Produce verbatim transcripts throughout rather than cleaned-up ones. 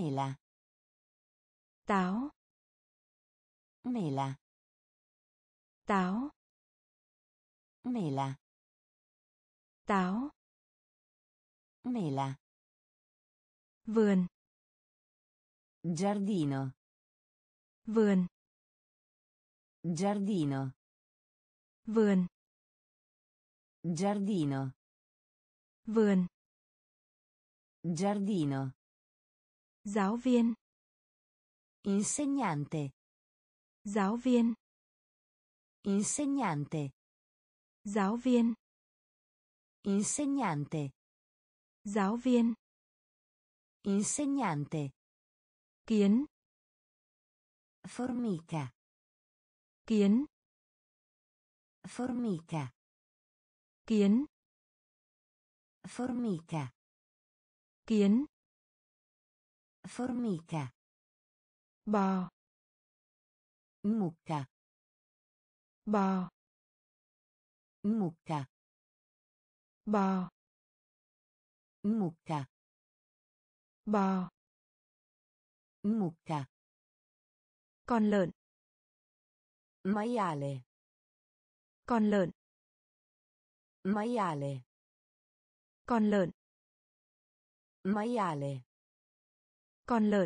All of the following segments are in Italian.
Mela. Táo. Mela. Táo. Mela. Táo. Mela. Vườn. Giardino. Vườn. Giardino. Vườn. Giardino. Vườn. Giardino. Giáo viên. Insegnante. Giáo viên. Insegnante. Giáo viên. Insegnante. Giáo viên. Insegnante. Kiến. Formica. Kiến. Formica. Kiến. Formica. Kiến. Formica. Bò. Mucca. Bò. Mucca. Bò. Mucca. Bò. Mucca. Con lợn. Maiale. Con lợn. Maiale. Con lợn. Maiale. Con lợn.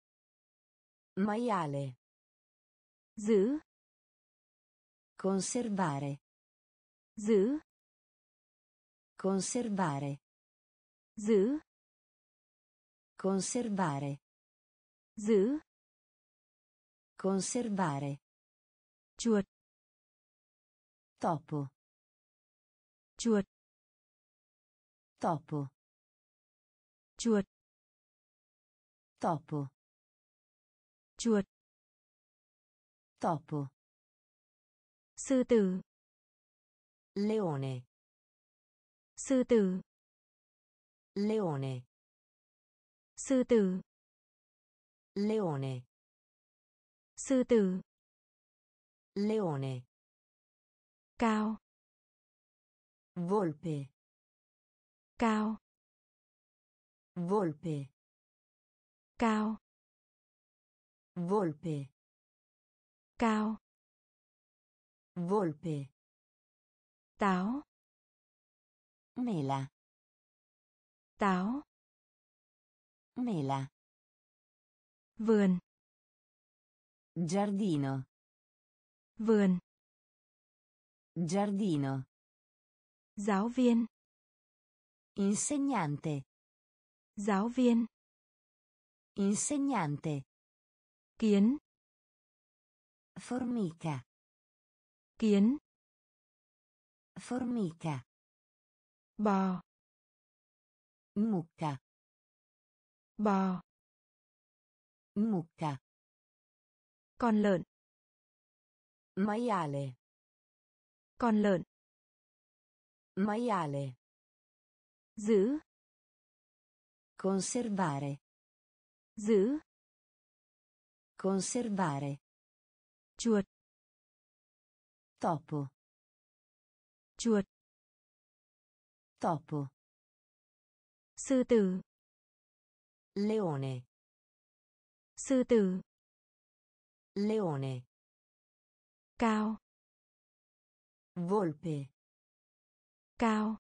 Maiale. Giữ. Conservare. Giữ. Conservare. Giữ. Conservare. Giữ. Conservare. Chuột. Topo. Chuột. Topo. Chuột. Topo. Chuột. Topo. Sư tử. Leone. Sư tử. Leone. Sư tử. Leone. Sư tử. Leone. Cao. Volpe. Cao. Volpe. Cao. Volpe. Cao. Volpe. Táo. Mela. Táo. Mela. Vườn. Giardino. Vườn. Giardino. Giáo viên. Insegnante. Giáo viên. Insegnante. Kiến. Formica. Kiến. Formica. Bò. Mucca. Bò. Mucca. Con lợn. Maiale. Con lợn. Maiale. Giữ. Conservare. Giữ. Conservare. Chuột. Topo. Chuột. Topo. Sư tử. Leone. Sư tử. Leone. Cao. Volpe. Cao.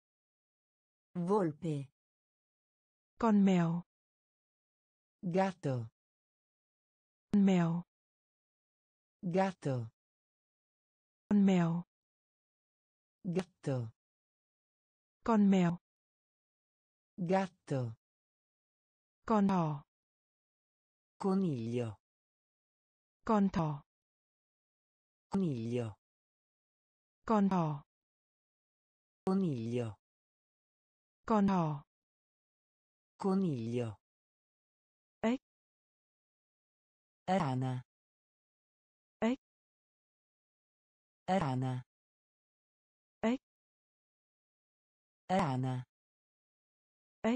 Volpe. Con mèo. Gatto. Con mèo. Gatto. Con mèo. Gatto. Con mèo. Gatto. Con thỏ. Coniglio. Con thỏ. Coniglio. Con thỏ. Coniglio. Con thỏ. Coniglio. Ếch. Rana. Ếch. Rana. Ếch. Rana. Ếch.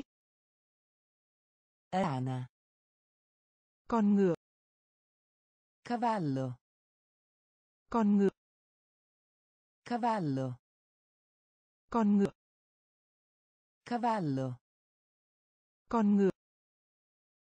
Rana. Con ngựa. Cavallo. Con ngựa. Cavallo. Con ngựa. Cavallo. Con ngựa.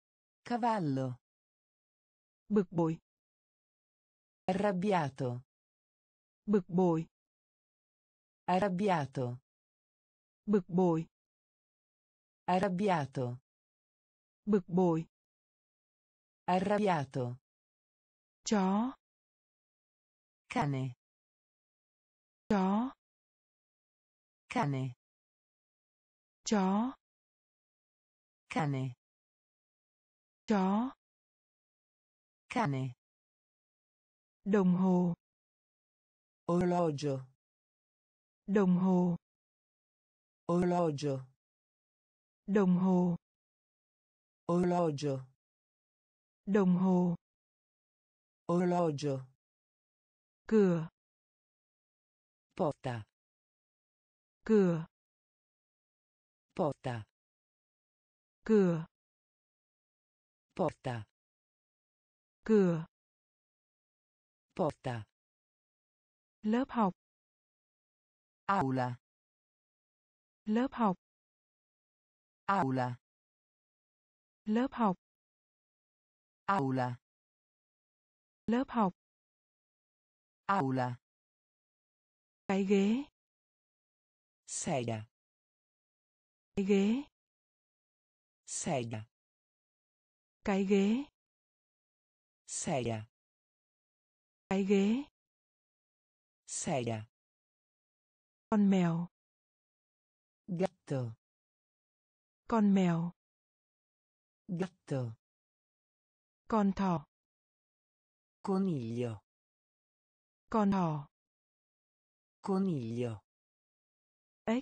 Cavallo. Bực bội. Arrabbiato. Bực bội. Arrabbiato. Bực bội. Arrabbiato. Bực bội. Arrabbiato. Chó. Cane. Chó. Cane. Chó. Cane. Chó. Cane. Đồng hồ. Orologio. Đồng hồ. Orologio. Đồng hồ. Orologio. Đồng hồ. Orologio. Cửa. Porta. Cửa. Porta. Cửa. Porta. Cửa. Porta. Lớp học. Aula. Lớp học. Aula. Lớp học. Aula. Lớp học. Aula. Cái ghế. Sedia. Cái ghế. Sedia. Cái ghế. Sedia. Cái ghế. Sedia. Con mèo. Gatto. Con mèo. Gatto. Con thỏ. Coniglio. Con thỏ. Coniglio. Ếch.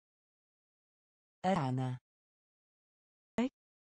Rana. Ếch.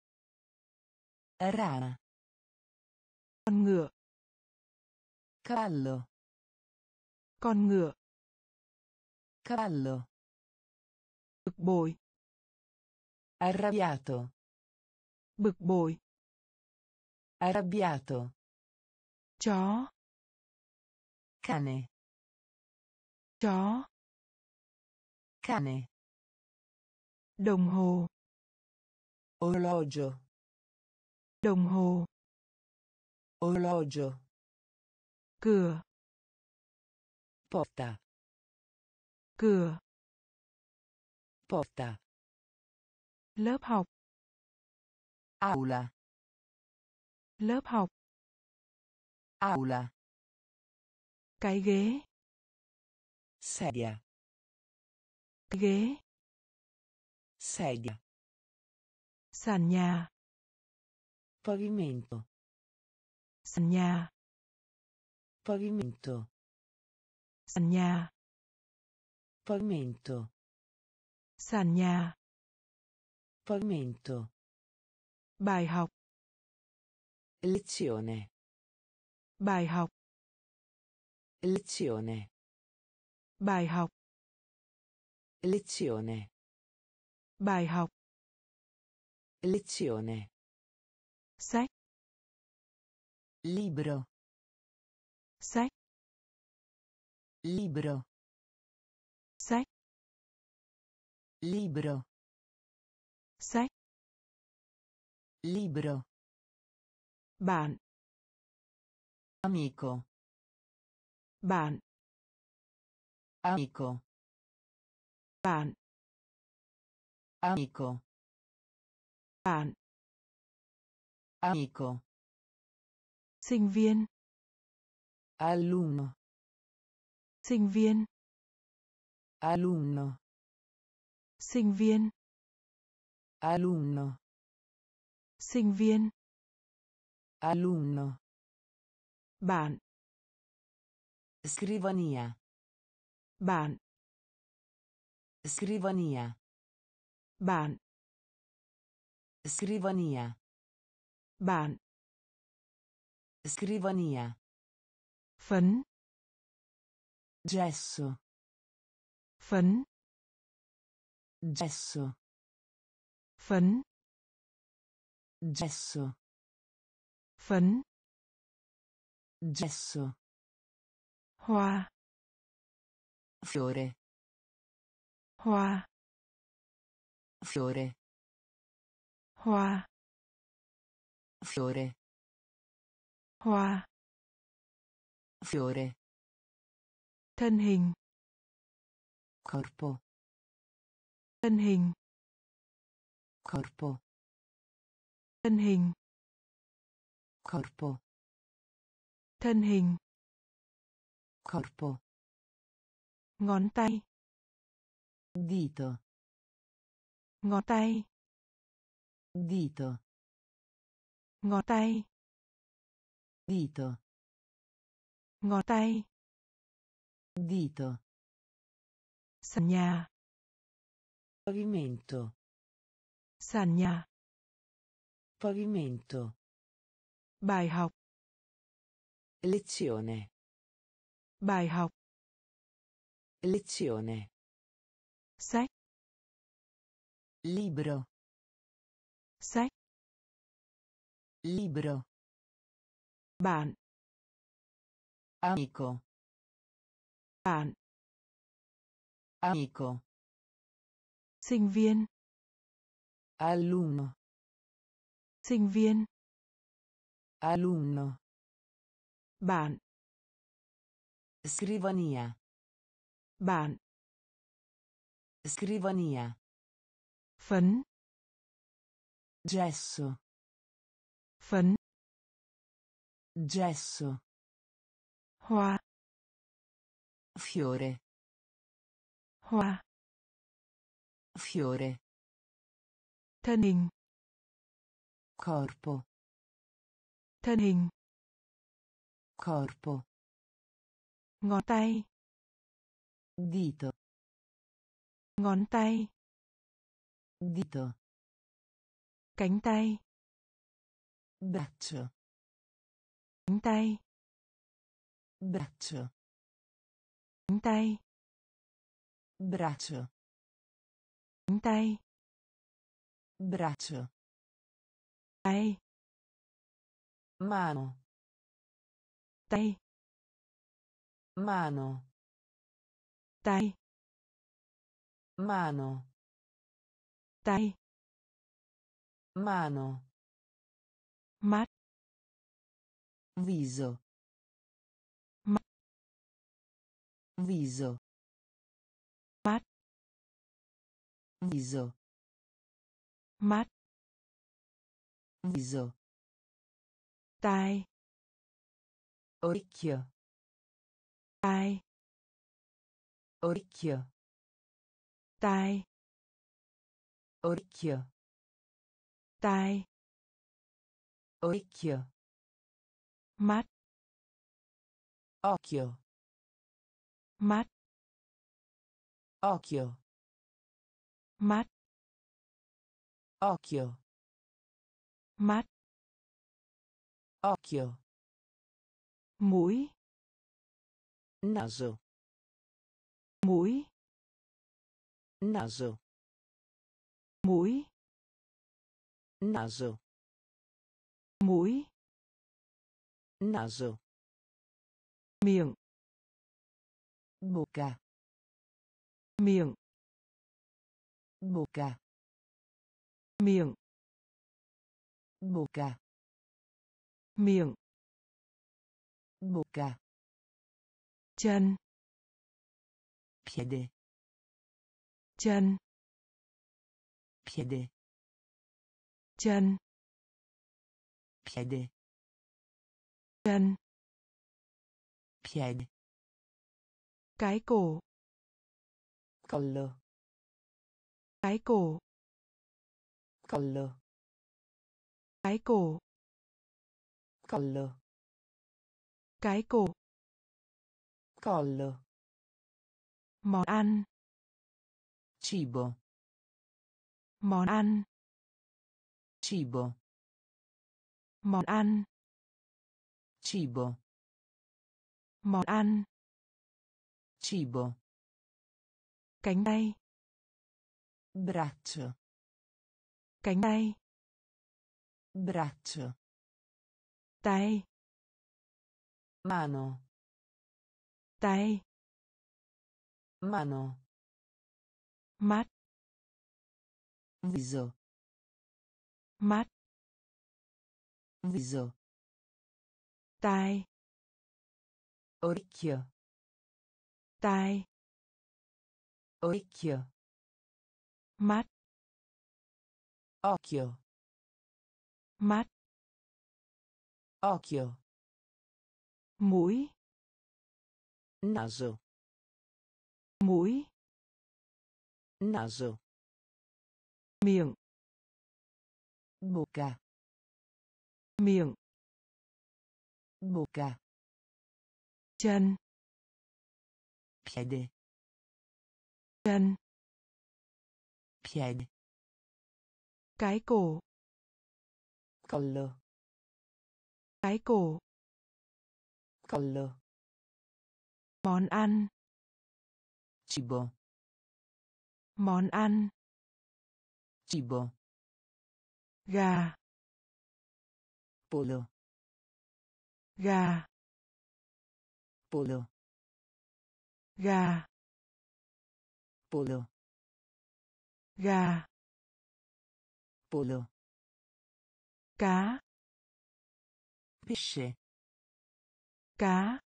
Rana. Con ngựa. Cavallo. Con ngựa. Cavallo. Bực bội. Arrabbiato. Bực bội. Arrabbiato. Chó. Cane. Chó. Cane. Đồng hồ. Orologio. Đồng hồ. Orologio. Cửa. Porta. Cửa. Porta. Lớp học. Aula. Lớp học. Aula. Cái ghế. Sedia. Cái ghế. Sedia. Sàn nhà. Pavimento. Sàn nhà. Pavimento. Sàn nhà. Pavimento. Sàn nhà. Pavimento. Bài học. Lezione. Bài học. Lezione. Bài học. Lezione. Bài học. Lezione. Sách. Libro. Sách. Libro. Sách. Libro. Sách. Libro. Bạn. Amico. Bạn. Amico. Bạn. Amico. Bạn. Amico. Sinh viên. Alunno. Sinh viên. Alunno. Sinh viên. Alunno. Sinh viên. Alunno. Bạn. Scrivania. Bạn. Scrivania. Bạn. Scrivania. Bạn. Scrivania. Phấn. Gesso. Phấn. Gesso. Phấn. Gesso. Phấn. Gesso. Hoa. Fiore. Hoa. Fiore. Hoa. Fiore. Hoa. Fiore. Thân hình. Corpo. Thân hình. Corpo. Thân hình. Corpo. Thân hình. Corpo. Ngón tay. Dito. Ngón tay. Dito. Ngón tay. Dito. Ngón tay. Dito. Sàn nhà. Pavimento. Sàn nhà. Pavimento. Bài học. Lezione. Bài học. Lezione. Sách. Libro. Sách. Libro. Bạn. Amico. Bạn. Amico. Sinh viên. Alunno. Sinh viên. Alunno. Bạn. Scrivania. Bạn. Scrivania. Phấn. Gesso. Phấn. Gesso. Hoa. Fiore. Hoa. Fiore. Thân hình. Corpo. Thân hình. Corpo. Ngón tay. Dito. Ngón tay. Dito. Cánh tay. Braccio. Cánh tay. Braccio. Cánh tay. Braccio. Cánh tay. Braccio. Tay. Mano. Tay. Mano. Tay. Mano. Tay. Mano. Mắt. Viso. Mắt. Viso. Mắt. Viso. Mắt. Viso. Tai. Orecchio. Tai. Orecchio. Tai. Orecchio. Tai. Orecchio. Mắt. Occhio. Mắt. Occhio. Mắt. Occhio. Mắt. Occhio. Mũi. Naso. Mũi. Naso. Mũi. Naso. Mũi. Naso. Miệng. Bocca. Miệng. Bocca. Miệng. Bocca. Miệng. Bocca. Chân. Piede. Chân. Piede. Chân. Piede. Chân. Piede. Cái cổ. Collo. Cái cổ. Collo. Cái cổ. Collo. Cái cổ. Collo. Món ăn. Cibo. Món ăn. Cibo. Món ăn. Cibo. Món ăn. Cibo. Cánh tay. Braccio. Cánh tay. Braccio. Tay. Mano. Tay. Mano. Mắt. Viso. Mắt. Viso. Tai. Orecchio. Tai. Orecchio. Mắt. Occhio. Mắt. Occhio. Mũi. Naso. Mũi. Naso. Miệng. Bocca. Miệng. Bocca. Chân. Piede. Chân. Piede. Cái cổ. Collo. Cái cổ. Collo. Món ăn. Cibo. Món ăn. Cibo. Gà. Polo. Gà. Polo. Gà. Polo. Gà. Polo. Cá. Pesce. Cá.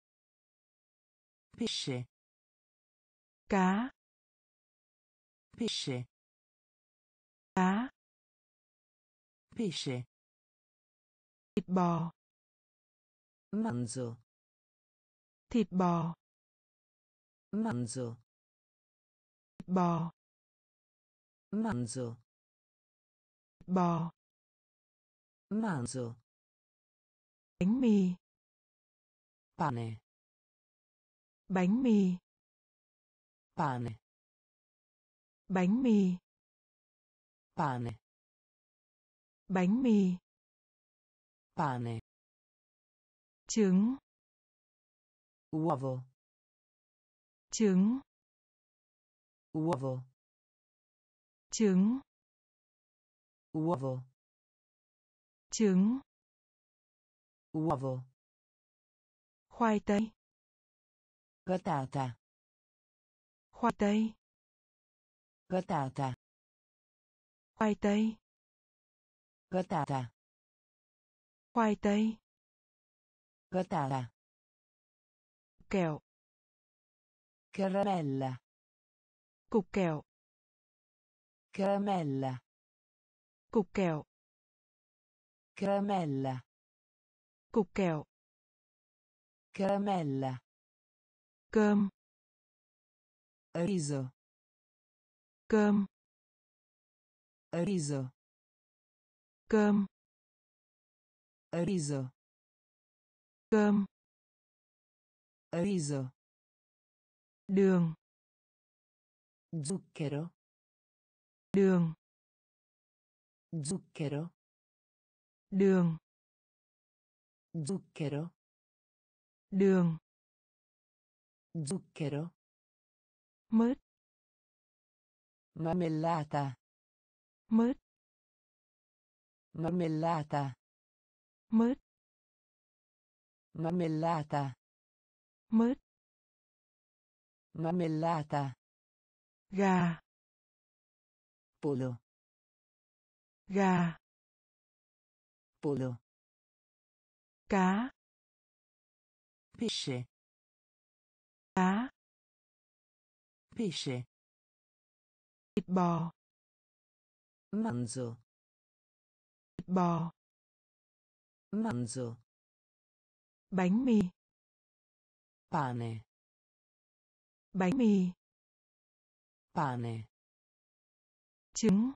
Pesce. Cá. Pesce. Cá. Pesce. Thịt bò. Manzo. Thịt bò. Manzo. Thịt bò. Manzo. Thịt bò. Manzo. Bánh mì. Pane. Bánh mì. Pane. Bánh mì. Pane. Bánh mì. Pane. Trứng. Uovo. Trứng. Uovo. Trứng. Uovo. Trứng. Uovo. Khoai tây. Patata. Khoai tây. Patata. Khoai tây. Patata. Khoai tây. Patata. Kẹo. Caramella. Cục kẹo. Caramella. Cục kẹo. Caramella. Cục kẹo. Caramella. Cơm. Riso. Cơm. Riso. Cơm. Riso. Cơm. Riso. Đường. Zucchero. Đường. Zucchero. Đường. Zucchero. Đường. Zucchero. Mứt. Marmellata. Mứt. Marmellata. Mứt. Marmellata. Mứt. Marmellata. Gà. Polo. Gà. Polo. Cá. Pesce. Cá. Pesce. Thịt bò. Manzo. Thịt bò. Manzo. Bánh mì. Pane. Bánh mì. Pane. Trứng.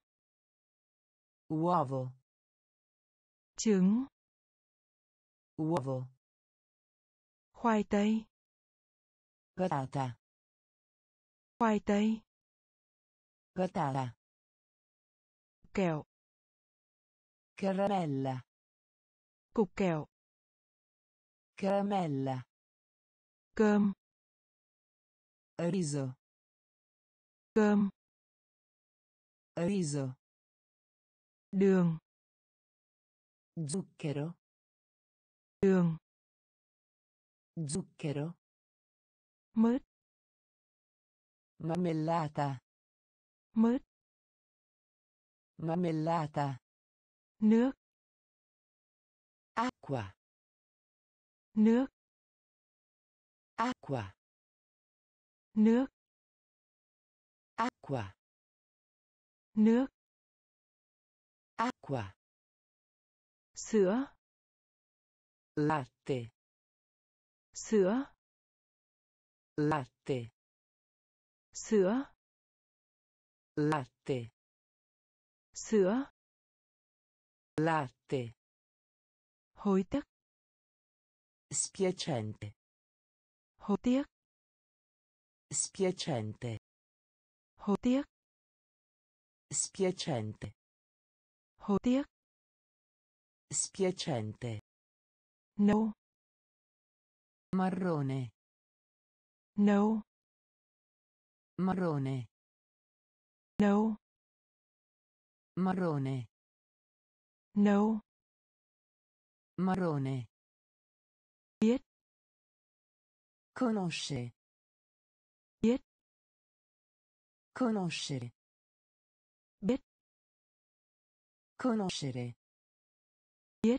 Uovo. Trứng. Uovo. Khoai tây. Patata. Khoai tây. Patata. Kẹo. Caramella. Cục kẹo. Caramella. Cơm. Riso. Cơm. Riso. Đường. Zucchero. Đường. Zucchero. Mứt. Marmellata. Mứt. Marmellata. Nước. Acqua. Nước. Acqua. Nước. Acqua. Nước. Acqua. Sữa. Latte. Sữa. Latte. Sữa. Latte. Sữa. Latte. Hối tiếc. Spiacente. Hối tiếc. Spiacente. Hối tiếc. Spiacente. Hối tiếc. Spiacente. Nâu. Marrone. Nâu. Marrone. Nâu. Marrone. Nâu. Marrone. Biết. Conosce. Biết. Conoscere. Biết. Conoscere. Biết.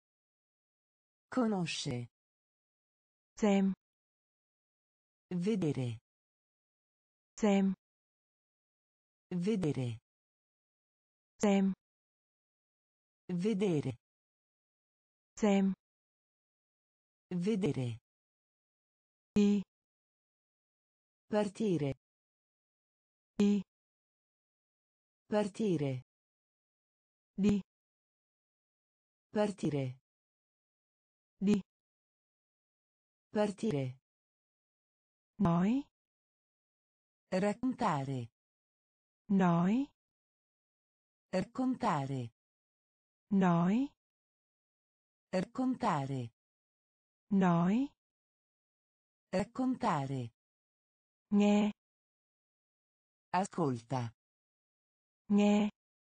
Conosce. Xem. Vedere. Xem. Vedere. Xem. Vedere. Xem. Vedere. Đi. Partire. Đi. Partire. Đi. Partire. Đi. Partire. Nói. Raccontare. Nói. Raccontare. Nói. Raccontare. Nói. Raccontare. Nghe. Ascolta. Nghe.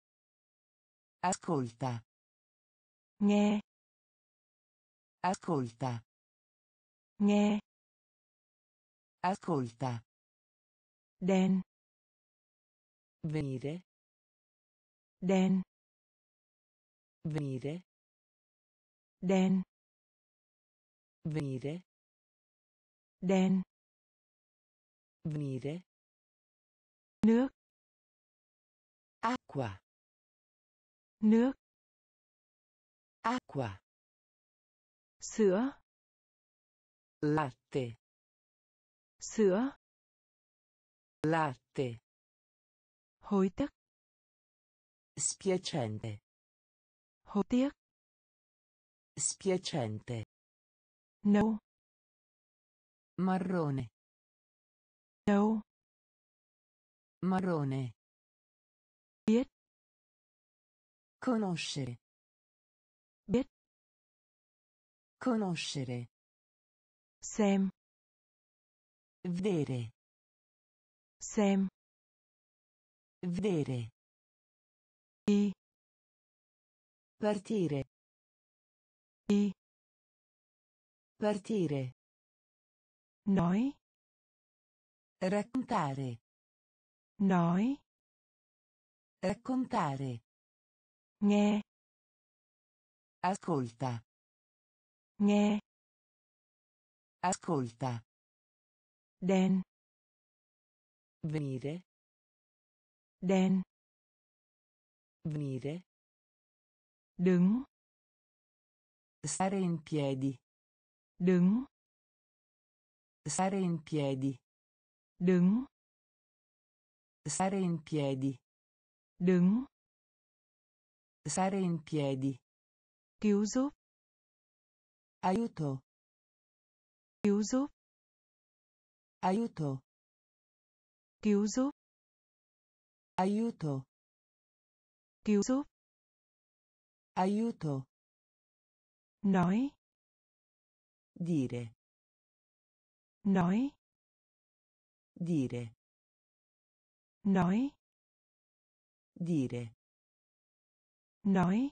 Ascolta. Nghe. Ascolta. Nghe. Ascolta. Đèn. Venire. Đèn. Venire. Đèn. Venire. Đèn. Venire. Nước. Acqua. Nước. Acqua. Sữa. Latte. Sữa. Latte. Hối tiếc. Spiacente. Hối tiếc. Spiacente. Nâu. Marrone. Nâu. Marrone. Biết. Conoscere. Biết. Conoscere. Xem. Vedere. Xem. Vedere. Đi. Partire. Đi. Partire. Nói. Raccontare. Nói. Raccontare. Nghe. Ascolta. Nghe. Ascolta. Đèn. Venire. Đèn. Venire. Đứng. Stare in piedi. Đứng. Stare in piedi. Đứng. Stare in piedi. Đứng. Stare in piedi. Cứu giúp. Aiuto. Cứu giúp. Aiuto. Cứu giúp. Aiuto. Cứu giúp. Aiuto. Nói. Dire. Nói. Dire. Nói. Dire. Nói.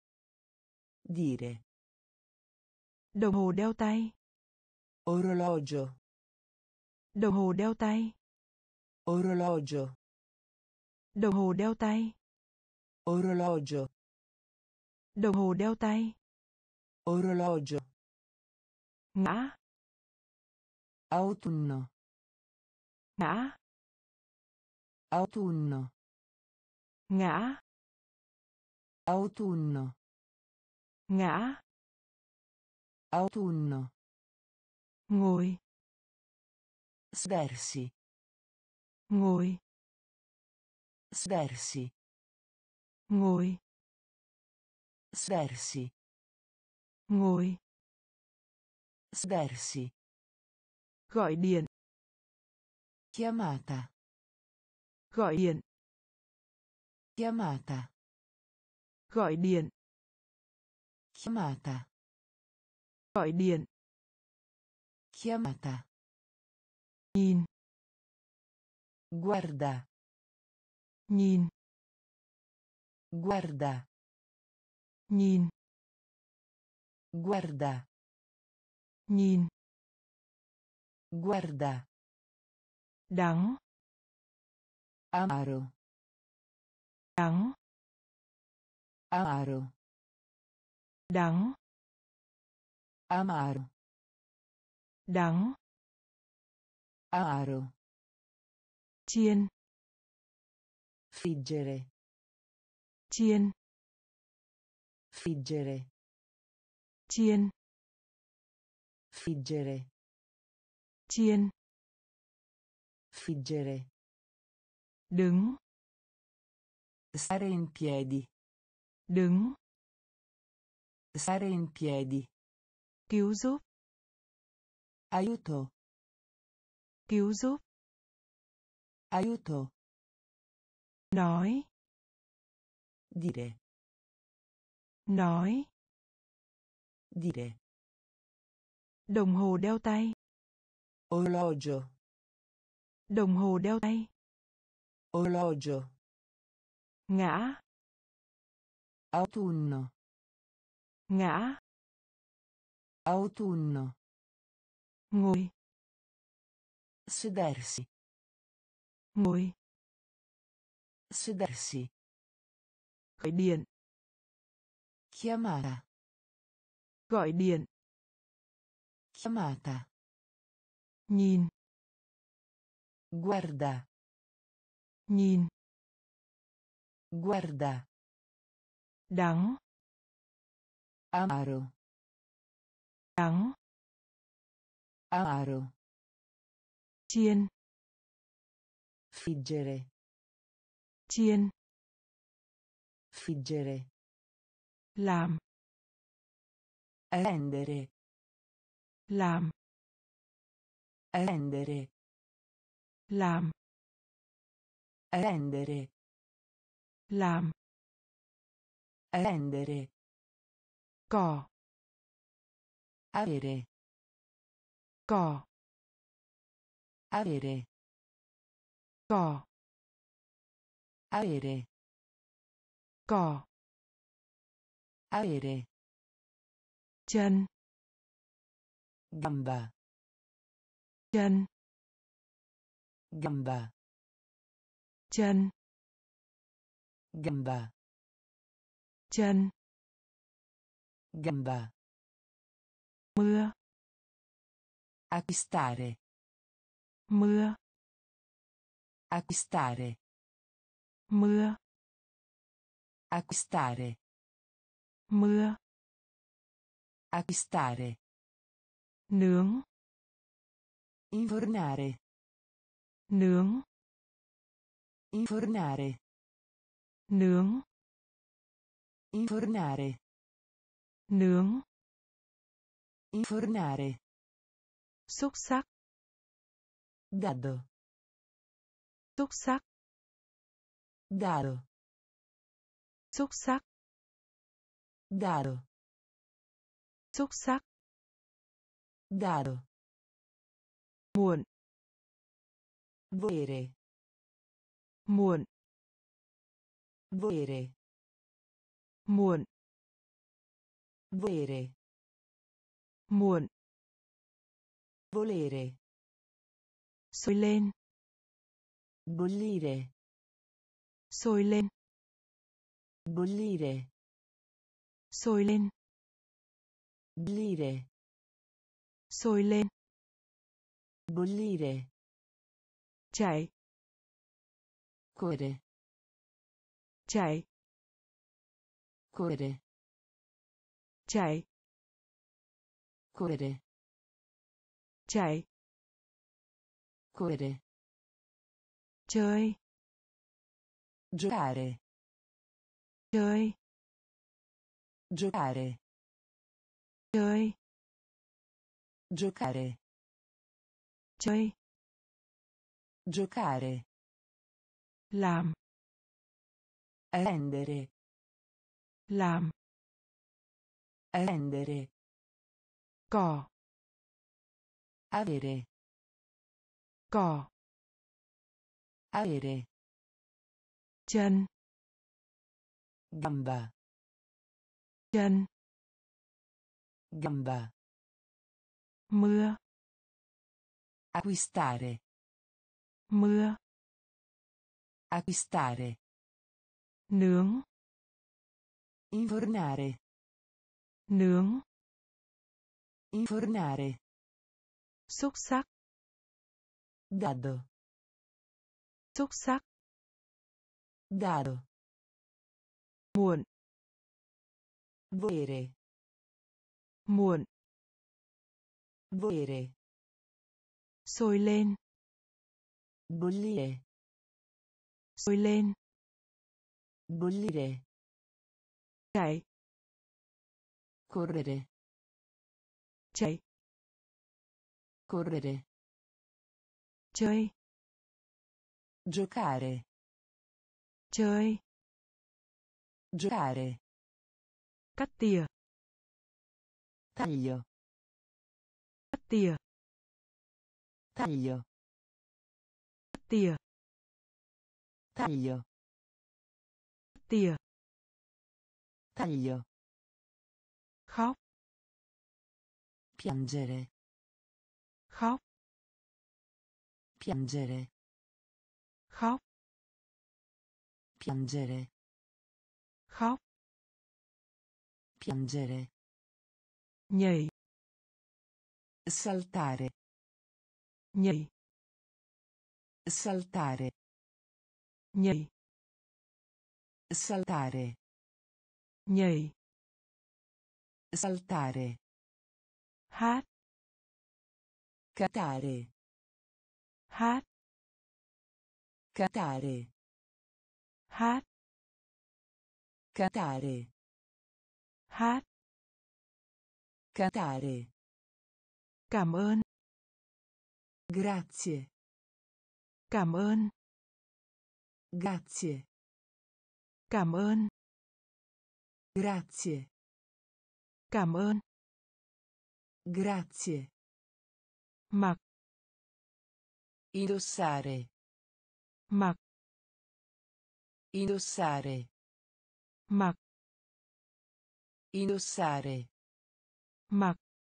Dire. Đồng hồ đeo tay. Orologio. Đồng hồ đeo tay. Orologio. Đồng hồ đeo tay. Orologio. Đồng hồ đeo tay. Orologio. Ngã. Autunno. Ngã. Autunno. Ngã. Autunno. Ngã. Autunno. Ngồi. Sversi. Ngồi. Sversi. Ngồi. Sversi. Ngồi. Sversi. Gọi điện. Chiamata. Gọi điện. Chiamata. Gọi điện. Chiamata. Gọi điện. Chiamata. Nhìn. Guarda. Nhìn. Guarda. Nhìn. Guarda. Nhìn. Guarda. Đắng. Amaro. Đắng. Amaro. Đắng. Amaro. Đắng. Amaro. Chiên. Friggere. Chiên. Friggere. Chiên. Friggere. Chiên. Friggere. Đứng. Stare in piedi. Đứng. Stare in piedi. Cứu giúp. Aiuto. Cứu giúp. Aiuto. Nói. Dire. Nói. Dire. Đồng hồ đeo tay. Orologio. Đồng hồ đeo tay. Orologio. Ngã. Autunno. Ngã. Autunno. Ngồi. Sedersi. Ngồi. Sedersi. Gọi điện. Chiamata. Gọi điện. Chiamata. Nhìn. Guarda. Nhìn. Guarda. Đắng. Amaro. Đắng. Amaro. Chiên. Friggere. Chiên. Friggere. Làm. Rendere. Làm. Rendere. Làm. Rendere. Làm. Rendere. Cỏ. Avere. Cỏ. Avere. Cỏ. Avere. Cỏ. Avere. Chân. Gamba. Chân. Gamba. Chân. Gamba. Chân. Gamba. Mưa. Acquistare. Mưa. Acquistare. Mưa. Acquistare. Mưa. Acquistare. Nướng. Infornare. Nướng. Infornare. Nướng. Infornare. Nướng. Infornare. Xúc xắc. Dado. Xúc xắc. Dado. Xúc xắc. Dado. Xúc xắc. Dado. Muộn. Volere. Muộn. Volere. Muộn. Volere. Muộn. Volere. Sôi lên. Bollire. Sôi lên. Bollire. Sôi lên. Bollire. Sôi lên. Bollire. Chạy. Correre. Chạy. Correre. Chạy. Correre. Chạy. Correre. Chơi. Giocare. Chơi. Giocare. Chơi. Giocare. Chơi. Giocare. Làm. Rendere. Làm. Rendere. Cỏ. Avere. Cỏ. Avere. Chân. Gamba. Chân. Gamba. Mưa. Acquistare. Mưa. Acquistare. Nướng. Infornare. Nướng. Infornare. Xúc xắc. Dado. Xúc xắc. Dado. Muộn. Volere. Muộn. Volere. Sôi lên. Bollire. Sôi lên. Bollire. Chạy. Correre. Chạy. Correre. Chơi. Giocare. Chơi. Giocare. Cắt tỉa. Taglio. Cắt tỉa. Taglio. Cắt tỉa. Taglio. Cắt tỉa. Taglio. Khóc. Piangere. Khóc. Piangere. Khóc. Piangere. Khóc. Piangere. Nhảy. Saltare. Nhảy. Saltare. Nhảy. Saltare. Nhảy. Saltare. Hát. Catare. Hát. Catare. Hát. Catare. Hát. Catare. Cảm ơn. Grazie. Cảm ơn. Grazie. Cảm ơn. Grazie. Cảm ơn. Grazie. Mặc. Indossare. Mặc. Indossare. Mặc. Indossare. Mặc.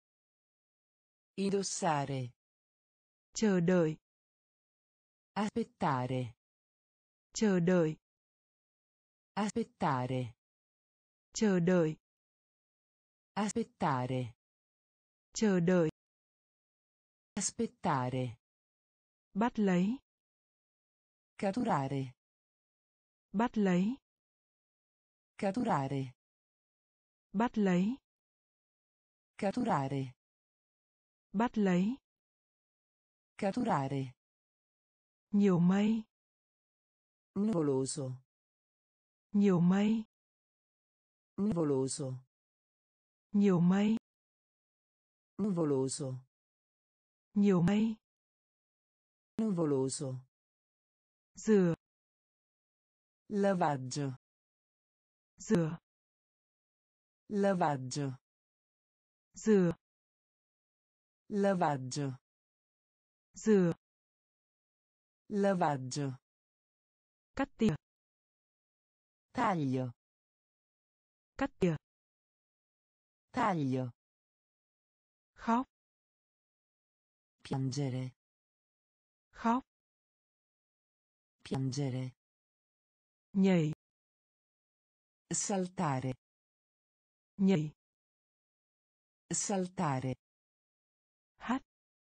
Indossare. Chờ đợi. Aspettare. Chờ đợi. Aspettare. Chờ đợi. Aspettare. Chờ đợi. Aspettare. Bắt lấy. Catturare. Bắt lấy. Catturare. Bắt lấy. Catturare. Bắt lấy. Catturare. Nhiều mây. Nuvoloso. Nhiều mây. Nuvoloso. Nhiều mây. Nuvoloso. Nhiều mây. Nuvoloso. Rửa. Lavaggio. Rửa. Lavaggio. Rửa. Lavaggio. Rửa. Lavaggio. Cắt tỉa. Taglio. Cắt tỉa. Taglio. Khóc. Piangere. Khóc. Piangere. Nhảy. Saltare. Nhảy. Saltare. Hát.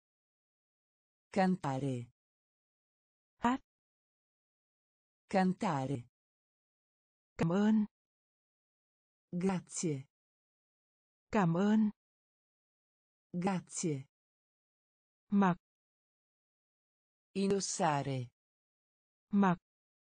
Cantare. Hát. Cantare. Cảm ơn. Grazie. Cảm ơn. Grazie. Mặc. Indossare. Mặc.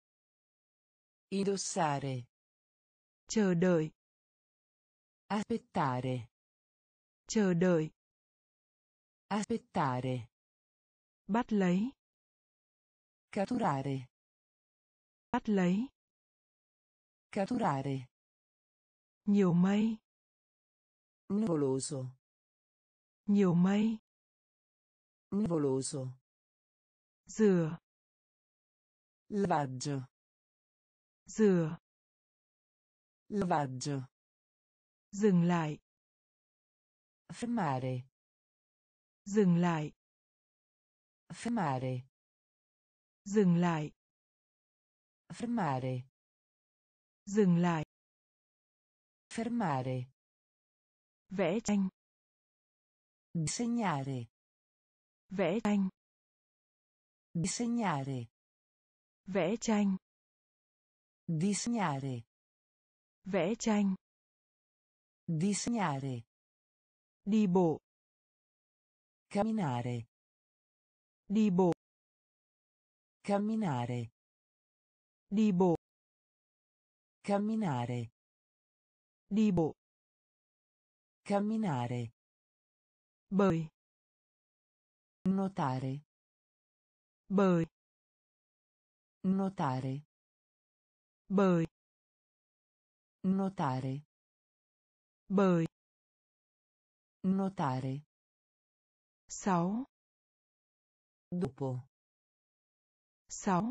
Indossare. Chờ đợi. Aspettare. Chờ đợi. Aspettare. Bắt lấy. Catturare. Bắt lấy. Catturare. Nhiều mây. Nuvoloso. Nhiều mây. Nuvoloso. Rửa. Lavaggio. Rửa. Lavaggio. Dừng lại. Fermare. Dừng lại. Fermare. Dừng lại. Fermare. Dừng lại. Fermare. Vẽ tranh. Disegnare. Vẽ tranh. Disegnare. Vẽ tranh. Disegnare. Vẽ tranh. Disegnare. Đi bộ. Camminare. Đi bộ. Camminare. Đi bộ. Camminare. Đi bộ. Camminare. Bơi. Nuotare. Bơi. Nuotare. Bơi. Nuotare. Bơi. Nuotare. Sáu. Dopo. Sáu.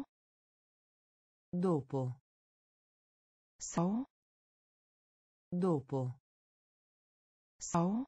Dopo. Sáu. Dopo. Sáu.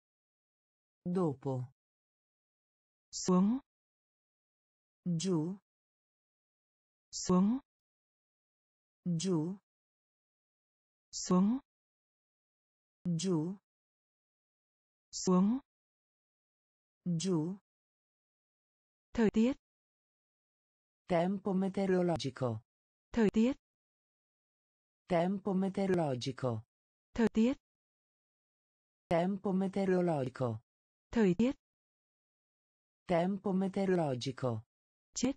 Dopo. Xuống. Giù. Xuống. Giù. Xuống. Giù. Xuống. Giù. Thời tiết. Tempo meteorologico. Thời tiết. Tempo meteorologico. Thời tiết. Tempo meteorologico. Thời tiết. Tempo meteorologico. Chết.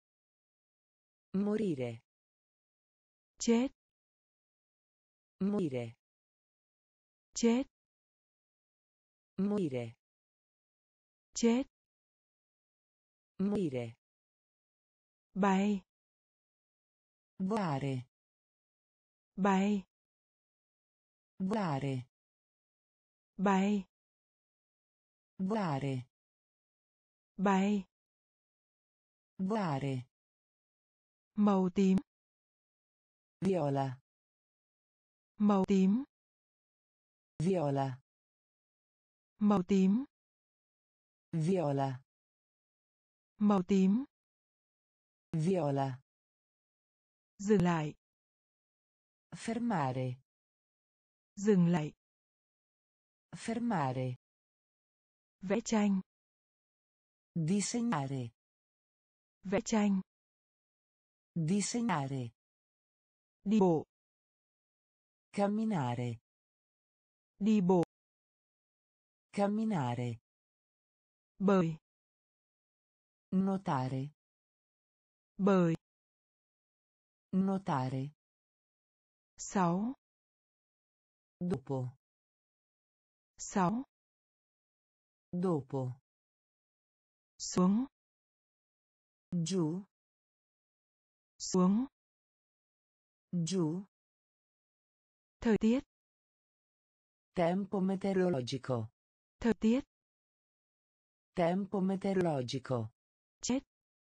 Morire. Chết. Morire. Chết. Morire. Chết. Morire. Bay. Volare. Bay. Volare. Bay. Volare. Bay. Volare. Màu tím. Viola. Màu tím. Viola. Màu tím. Viola. Màu tím. Viola. Dừng lại. Fermare. Dừng lại. Fermare. Vẽ tranh. Disegnare. Vẽ tranh. Disegnare. Đi bộ. Camminare. Đi bộ. Camminare. Bơi. Nuotare. Bơi. Nuotare. Sáu. Dopo. Sáu. Dopo. Xuống. Giù. Xuống. Giù. Thời tiết. Tempo meteorologico. Thời tiết. Tempo meteorologico. Chết.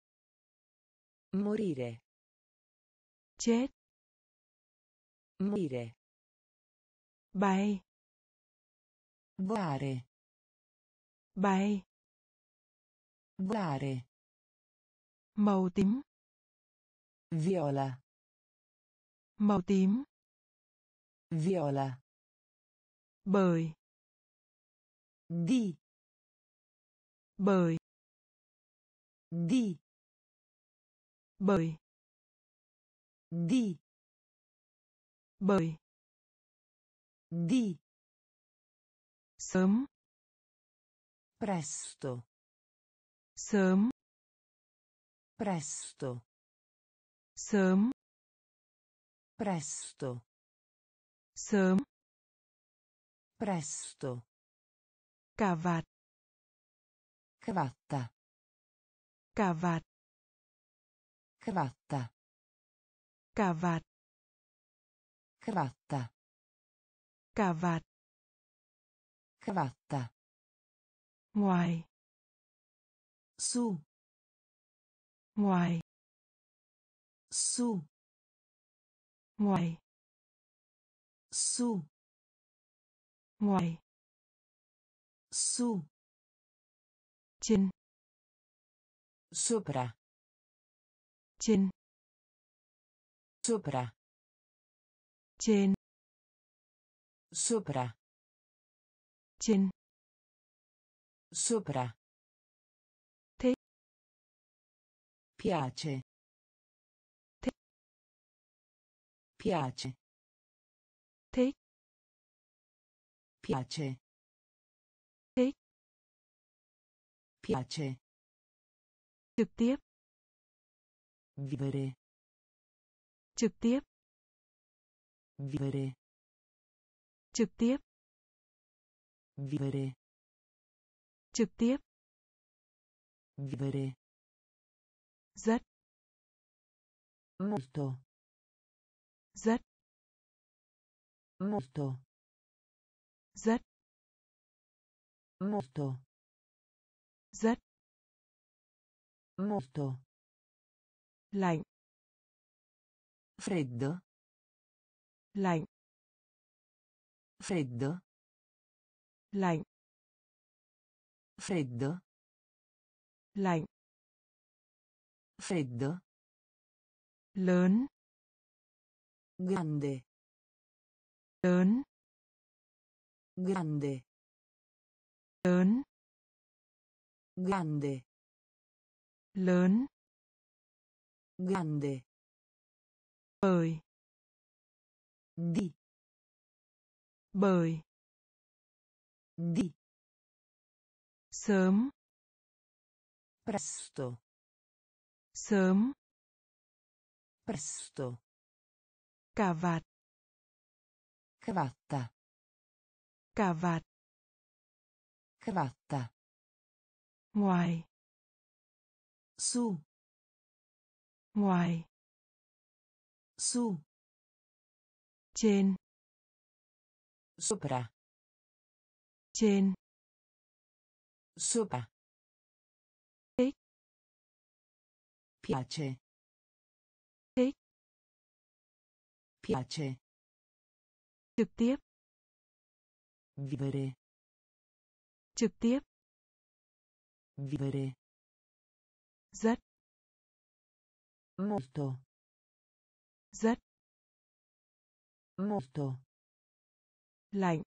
Morire. Chết. Morire. Bay. Volare. Bay. Volare. Màu tím. Viola. Màu tím. Viola. Bơi. Di. Bởi. Di. Bởi. Di. Bởi. Di. Sớm. Presto. Sớm. Presto. Sớm. Presto. Sớm. Presto. Cà vạt. Cravatta. Cà vạt. Cravatta. Cà vạt. Cravatta. Cà vạt. Cravatta. Ngoài. Su. Ngoài. Su. Ngoài. Su. Ngoài. Su. Trên. Sopra. Trên. Sopra. Trên. Sopra. Trên. Sopra. Thích. Piace. Thích. Piace. Thích. Piace. Thích. Piace. Trực tiếp. Vivere. Trực tiếp. Vivere. Trực tiếp. Vivere. Trực tiếp. Vivere. Rất. Molto. Rất. Molto. Rất. Molto. Rất. Molto. Lạnh. Freddo. Lạnh. Freddo. Lạnh. Freddo. Lạnh. Freddo. Lớn. Grande. Lớn. Grande. Lớn. Grande. Lớn. Grande. Bởi. Di. Bởi. Di. Sớm. Presto. Sớm. Presto. Cà vạt. Cravatta. Cà vạt. Cravatta. Ngoài. Su. Ngoài. Su. Trên. Sopra. Trên. Sopra. Thích. Piace. Thích. Piace. Trực tiếp. Vivere. Trực tiếp. Vivere. Rất. Molto. Rất. Molto. Lạnh.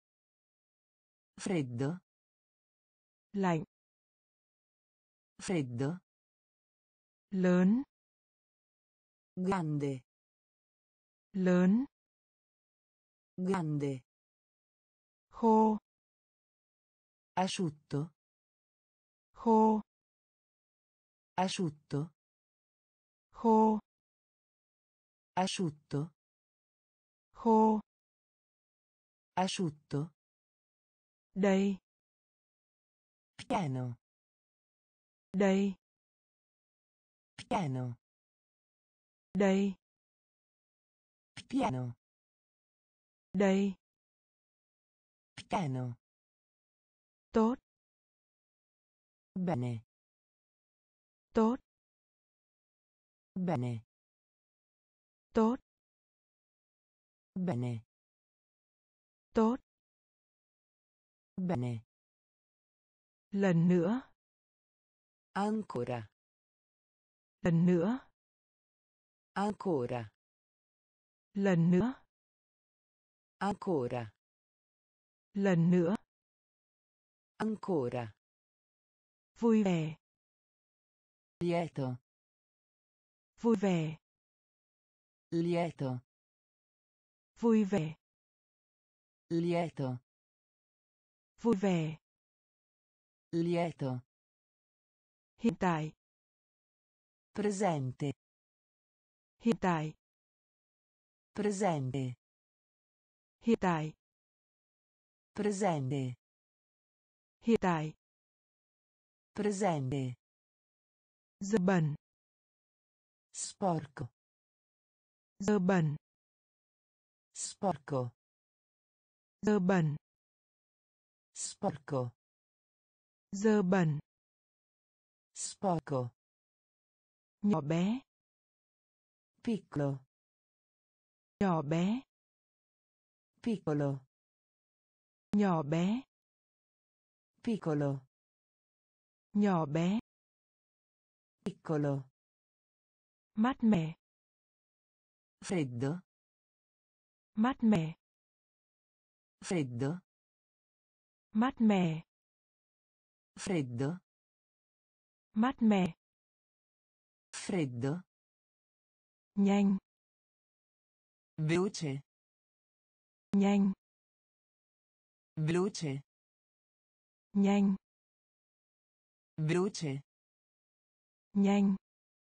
Freddo. Lạnh. Freddo. Lớn. Grande. Lớn. Grande. Khô. Asciutto. Khô. Asciutto. Khô. Asciutto. Khô. Asciutto. Đầy. Pieno. Đầy. Pieno. Đầy. Pieno. Đầy. Pieno. Tốt. Bene. Tốt. Bene. Tốt. Bene. Tốt. Bene. Lần nữa. Ancora. Lần nữa. Ancora. Lần nữa. Ancora. Lần nữa. Ancora. Vui vẻ. Lieto. Vui vẻ. Lieto. Vui vẻ. Lieto. Vui vẻ. Lieto. Hiện tại. Presente. Hiện tại. Presente. Hiện tại. Presente. Hiện tại. Presente. Dơ bẩn. Sporco. Dơ bẩn. Sporco. Dơ bẩn. Sporco. Dơ bẩn. Sporco. Nhỏ bé. Piccolo. Nhỏ bé. Piccolo. Nhỏ bé. Piccolo. Nhỏ bé. Piccolo. Mát mẻ. Freddo. Mát mẻ. Freddo. Mát mẻ. Freddo. Mát mẻ. Freddo. Nhanh. Veloce. Nhanh. Veloce. Nhanh. Veloce. Nhanh.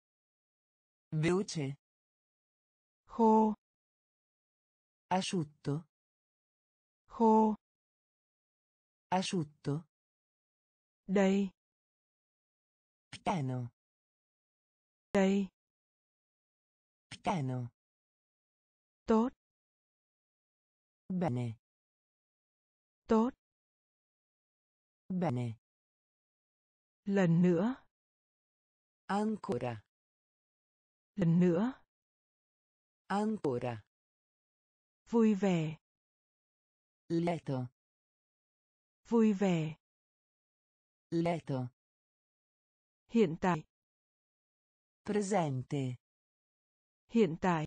Veloce. Khô. Asciutto. Khô. Asciutto. Đầy. Pieno. Đầy. Pieno. Tốt. Bene. Tốt. Bene. Lần nữa. Ancora. Lần nữa. Ancora. Vui vẻ. Lieto. Vui vẻ. Lieto. Hiện tại. Presente. Hiện tại.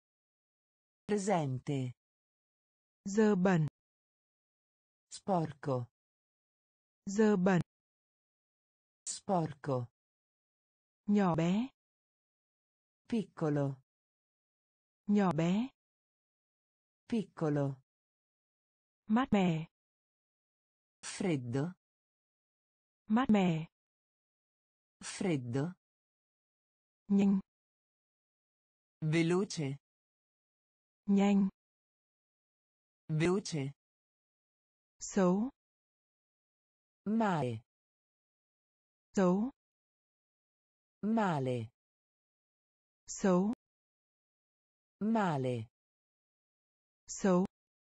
Presente. Dơ bẩn. Sporco. Dơ bẩn. Sporco. Nhỏ bé. Piccolo. Nhỏ bé. Piccolo. Mát mẻ. Freddo. Mát mẻ. Freddo. Nhanh. Veloce. Nhanh. Veloce. Xấu. Male. Xấu. Male. Xấu. Male. Xấu.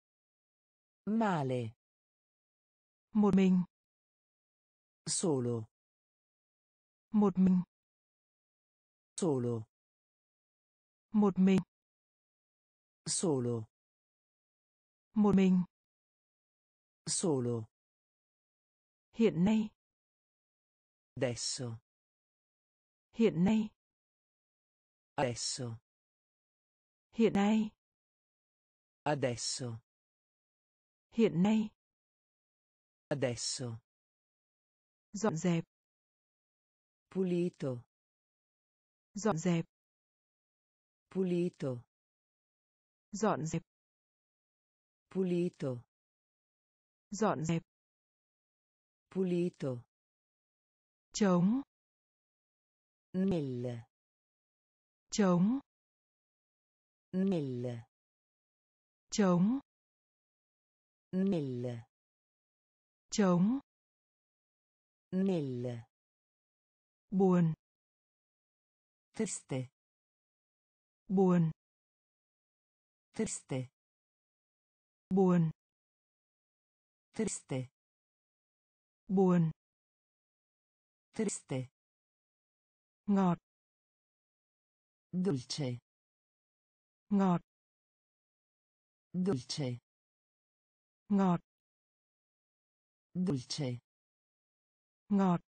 Male. Một mình. Solo. Một mình. Solo. Một mình. Solo. Một mình. Solo. Hiện nay. Adesso. Hiện nay. Adesso. Hiện nay. Adesso. Hiện nay. Adesso. Dọn dẹp. Pulito. Dọn dẹp. Pulito. Dọn dẹp. Pulito. Dọn dẹp. Pulito. Trống. Nel. Trống. Nel. Trống. Nel. Trống. Nel. Buồn. Triste. Buồn. Triste. Buồn. Triste. Buồn. Triste. Ngọt. Dolce. Ngọt. Dolce. Ngọt. Dolce. Ngọt.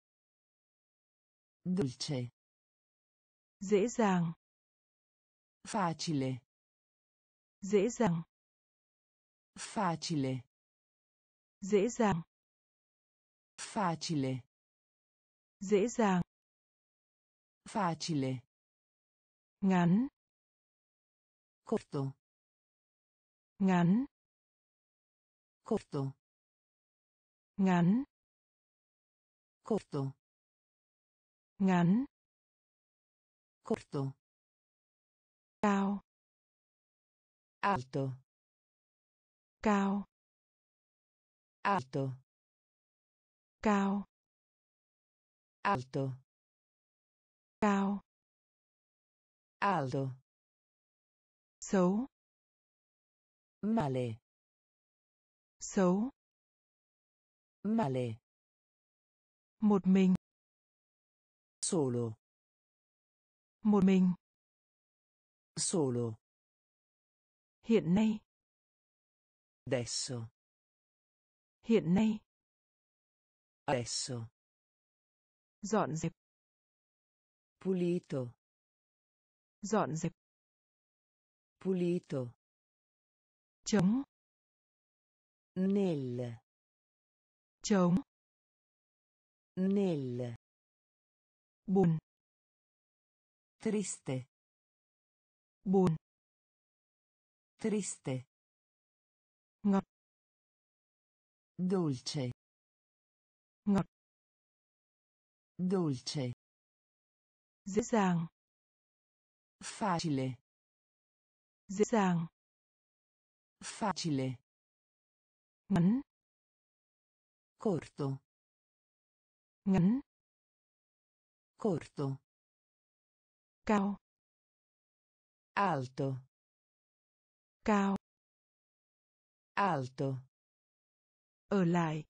Dolce. Dễ dàng. Facile. Dễ dàng. Facile. Dễ dàng. Facile. Dễ dàng. Facile. Ngắn. Corto. Ngắn. Corto. Ngắn. Corto. Ngắn. Corto. Cao. Alto. Cao. Alto. Cao. Alto. Cao. Alto. Xấu. Male. Xấu. Male. Một mình. Solo. Một mình. Solo. Hiện nay. Adesso. Hiện nay. Adesso. Dọn dẹp. Pulito. Dọn dẹp. Pulito. Chống. Nel. Chống. Nel. Buồn. Triste. Buồn. Triste. Ngọt. Dolce. Ngọt. Dolce. Dễ dàng. Facile. Dễ dàng. Facile. Ngắn. Corto. Ngắn. Corto. Cao. Alto. Cao. Alto. Ở lại.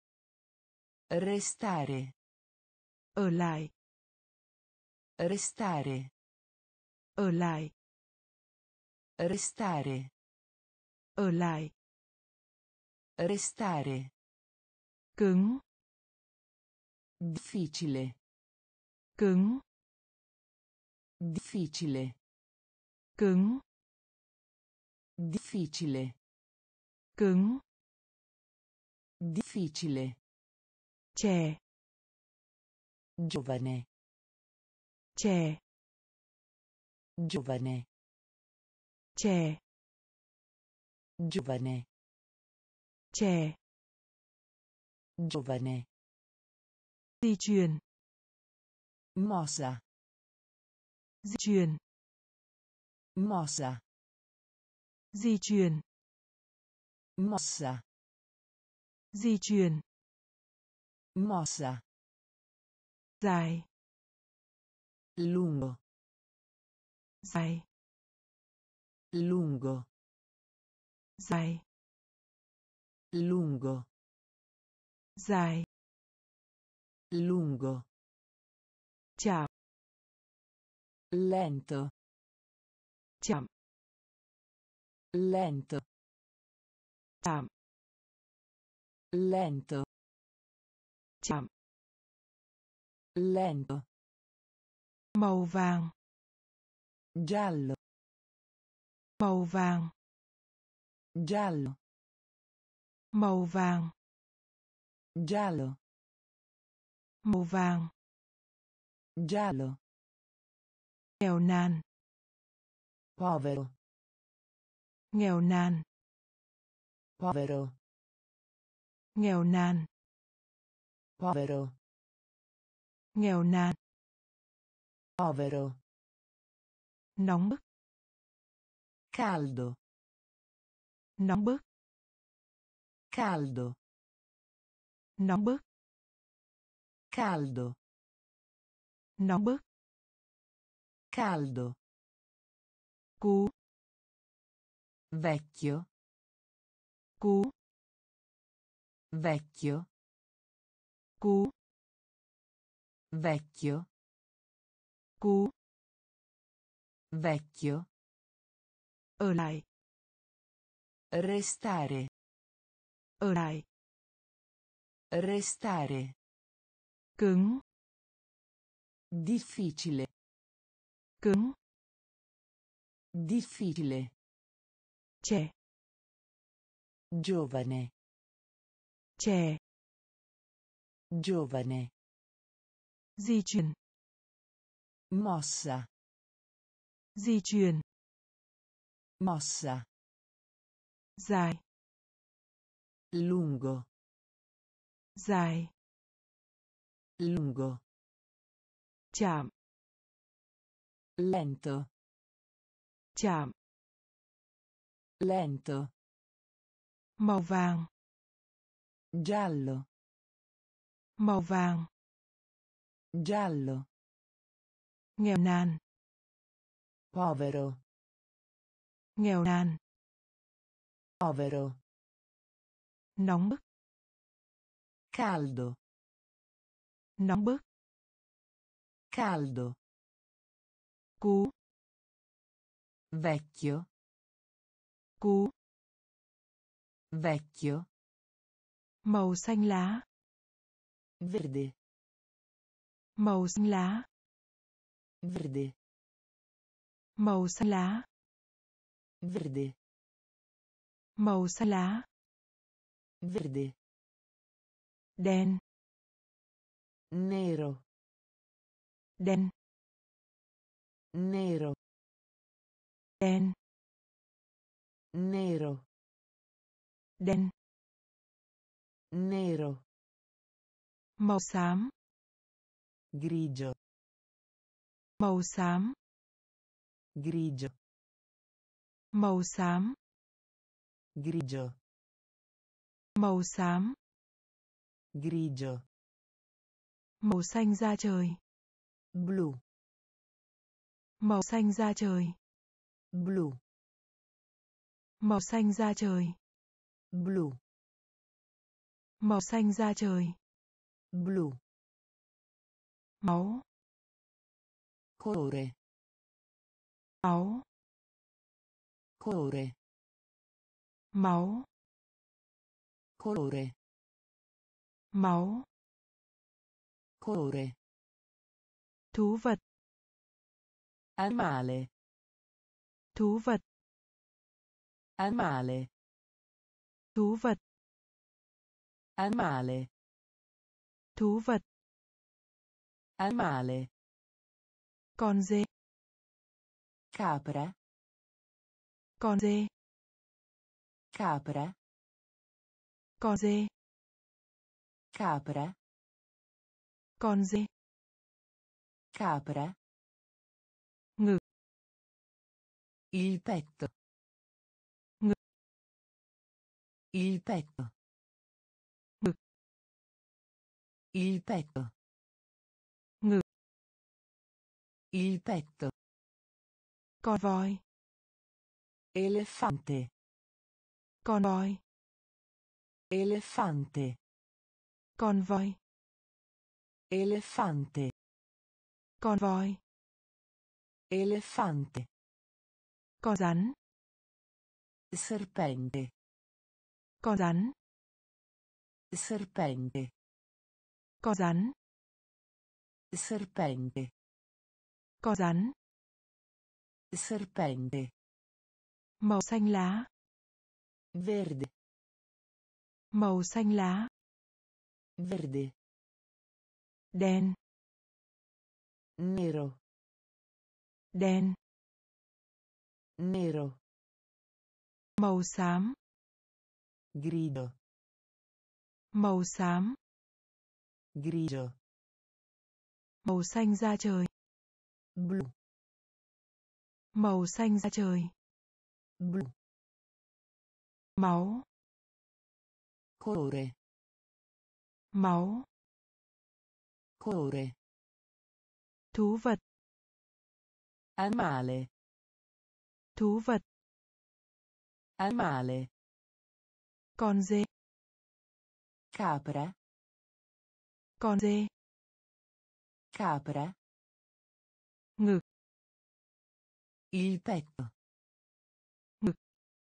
Restare. Ở lại. Restare. Ở lại. Restare. Ở lại. Restare. Cứng. Difficile. Cứng. Difficile. Cứng. Difficile. Cứng. Difficile. Trẻ. Giovane. Trẻ. Giovane. Trẻ. Giovane. Trẻ. Giovane. Di chuyển. Mossa. Di chuyển. Mossa. Di chuyển. Mossa. Di chuyển. Mossa. Dài. Lungo. Dài. Lungo. Dài. Lungo. Dài. Lungo. Chạm. Lento. Chạm. Lento. Chạm. Lento. Chạm. Lento. Màu vàng. Giallo. Màu vàng. Giallo. Màu vàng. Giallo. Màu vàng. Giallo. Nghèo nàn. Povero. Nghèo nàn. Povero. Nghèo nàn. Povero. Nghèo nàn. Povero. Nóng bức. Caldo. Nóng bức. Caldo. Nóng bức. Caldo. Nóng bức. Caldo. Cú. Vecchio. Cú. Vecchio. Cú. Vecchio. Cú. Vecchio. Ở lại. Restare. Ở lại. Restare. Cứng. Difficile. Cứng. Difficile. Trẻ. Giovane. Trẻ. Giovane. Di chuyển. Mossa. Di chuyển. Mossa. Dài. Lungo. Dài. Lungo. Chạm. Lento. Chạm. Lento. Màu vàng. Giallo. Màu vàng. Giallo. Nghèo nàn. Povero. Nghèo nàn. Povero. Nóng bức. Caldo. Nóng bức. Caldo. Cú. Vecchio. Cú. Vecchio. Màu xanh lá. Verde. Màu xanh lá. Verde. Màu xanh lá. Verde. Màu xanh lá. Verde. Đen. Nero. Đen. Nero. Đen. Nero. Đen. Nero. Màu xám. Grigio. Màu xám. Grigio. Màu xám. Grigio. Màu xám. Grigio. Màu xanh da trời. Blu. Màu xanh da trời. Blu. Màu xanh da trời. Blu. Màu xanh da trời. Blu. Máu. Colore. Máu. Colore. Máu. Colore. Máu. Colore. Thú vật. Animale. Thú vật. Animale. Thú vật. Animale. Thú vật. Animale. Con dê. Capra. Con dê. Capra. Con dê. Capra. Con dê. Capra. Ngực. Il petto. Ngực. Il petto. Ngực. Il petto. Ngực. Il petto. Con voi. Elefante. Con voi. Elefante. Con voi. Elefante. Con voi. Elefante. Con rắn. Serpente. Con rắn. Serpente. Con rắn. Serpente. Con rắn. Serpente. Màu xanh lá. Verde. Màu xanh lá. Verde. Đen. Nero. Đen. Nero. Màu xám. Grigio. Màu xám. Grigio. Màu xanh da trời. Blu. Màu xanh da trời. Blu. Máu. Colore. Máu. Colore. Thú vật. Animale. Thú vật. Animale. Con dê. Capra. Con dê. Capra. Ngực. Il petto. Ngực.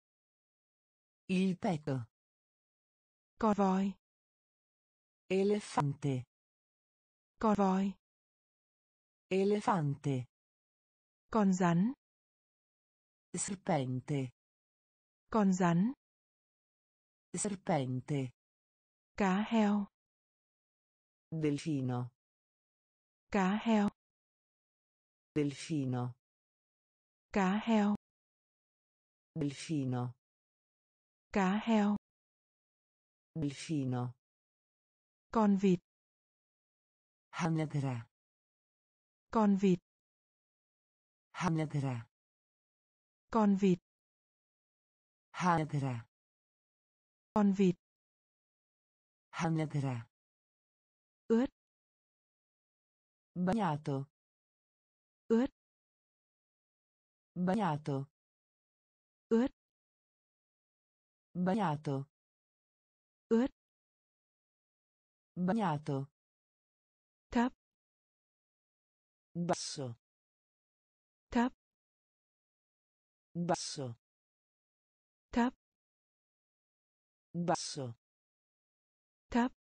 Il petto. Con voi. Elefante. Con voi. Elefante. Con rắn. Serpente. Con rắn. Serpente. Cá heo. Delfino. Cá heo. Delfino. Cá heo. Delfino. Cá heo. Delfino. Con vịt. Hanegra. Con vịt. Hanegra. Con vịt. Hanegra. Con vịt. Hanegra. Ướt. Bagnato. Ướt. Bagnato. Ướt. Bagnato. Ướt. Bagnato. Thấp. Basso. Thấp. Basso. Thấp. Basso. Thấp.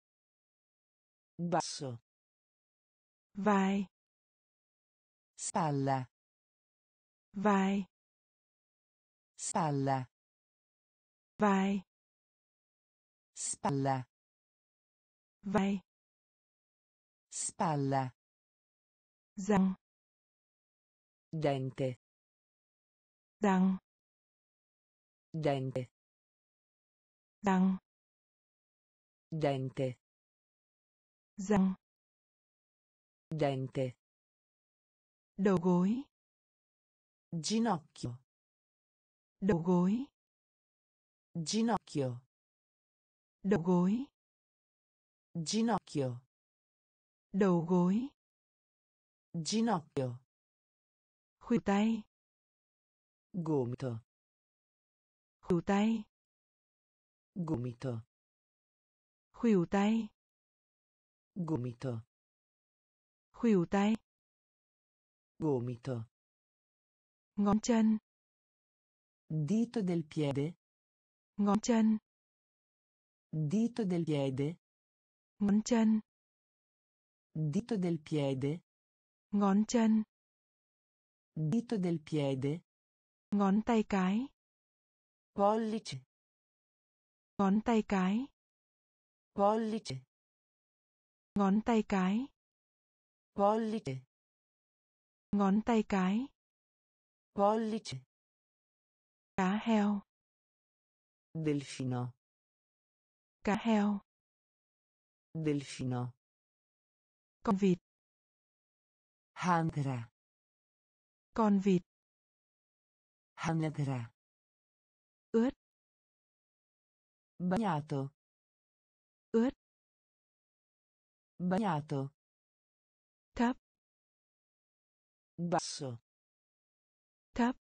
Basso. Vai. Spalla. Vai. Spalla. Vai. Spalla. Vai. Spalla. Răng. Dente. Răng. Dente. Răng. Dente. Răng. Dente. Đầu gối. Ginocchio. Đầu gối. Ginocchio. Đầu gối. Ginocchio. Đầu gối. Ginocchio. Khuỷu tay. Gomito. Khuỷu tay. Gomito. Khuỷu tay. Gomito. Khuỷu tay. Gomito. Ngón chân. Dito del piede. Ngón chân. Dito del piede. Ngón chân. Dito del piede. Ngón chân. Dito del piede. Ngón tay cái. Pollice. Ngón tay cái. Pollice. Ngón tay cái. Pollice. Ngón tay cái. Pollice. Cá heo. Delfino. Cá heo. Delfino. Con vịt. Hanegra. Con vịt. Hanegra. Ướt. Bagnato. Ướt. Bagnato. Thấp. Basso. Thấp.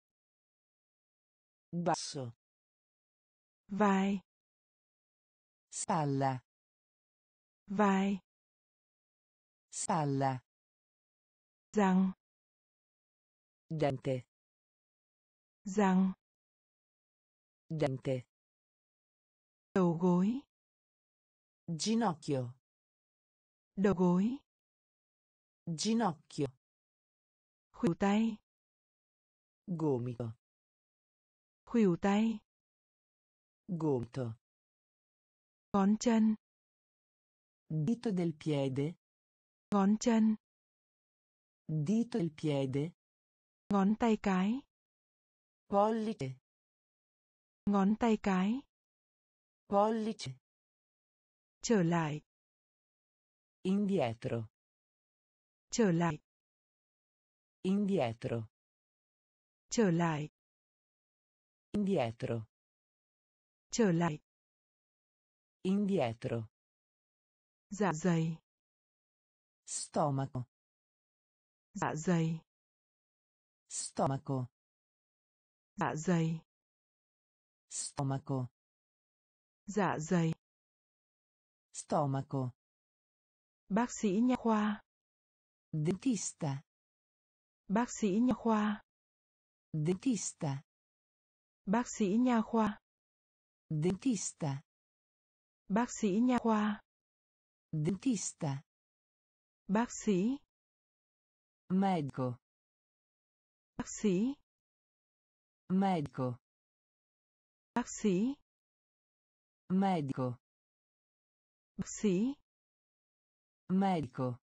Basso. Vai. Spalla. Vai. Spalla. Răng. Dente. Răng. Dente. Đầu gối. Ginocchio. Đầu gối. Ginocchio. Khuỷu tay. Gomito. Khuỷu tay. Gomito. Ngón chân. Dito del piede. Ngón chân. Dito del piede. Ngón tay cái. Pollice. Ngón tay cái. Pollice. Trở lại. Indietro. Trở lại. Indietro. Trở lại. Indietro. Trở lại. Indietro. Dạ dày. Stomaco. Dạ dày. Stomaco. Dạ dày. Stomaco. Dạ dày. Stomaco. Bác sĩ nha khoa. Dentista. Bác sĩ nha khoa. Dentista. Bác sĩ nha khoa. Dentista. Bác sĩ nha khoa. Dentista. Bác sĩ. Medico. Bác sĩ. Medico. Bác sĩ. Medico. Bác sĩ. Medico.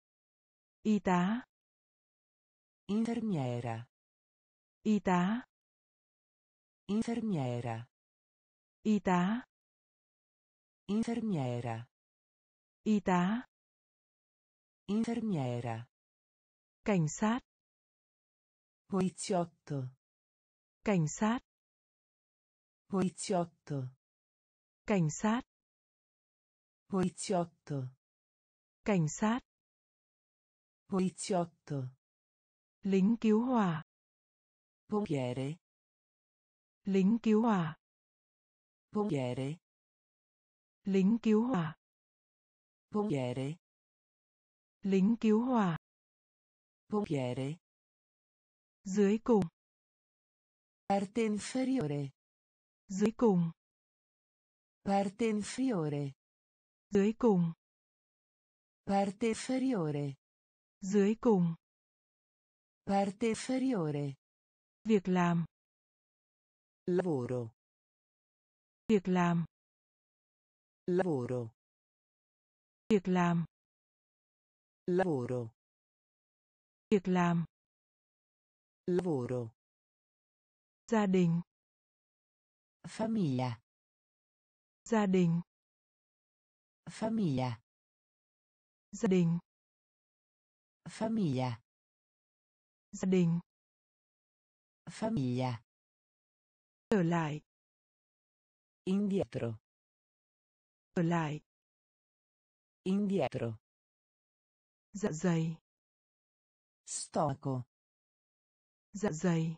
Y tá. Infermiera. Y tá. Infermiera. Y tá. Infermiera. Y tá. Infermiera. Cảnh sát. Poliziotto. Cảnh sát. Poliziotto. Cảnh sát. Poliziotto. Cảnh sát. Poliziotto. Lính cứu hỏa. Pompiere. Lính cứu hỏa. Pompiere. Lính cứu hỏa. Pompiere. Lính cứu hỏa. Pompiere. Dưới cùng. Parte inferiore. Dưới cùng. Parte inferiore. Dưới cùng. Parte inferiore. Dưới cùng. Parte inferiore. Việc làm. Lavoro. Việc làm. Lavoro. Việc làm. Lavoro. Việc làm. Lavoro. Gia đình. Famiglia. Gia đình. Famiglia. Gia đình. Famiglia. Gia đình. Famiglia. Trở lại. Indietro. Trở lại. Indietro. Dạ dày. Stomaco. Dạ dày.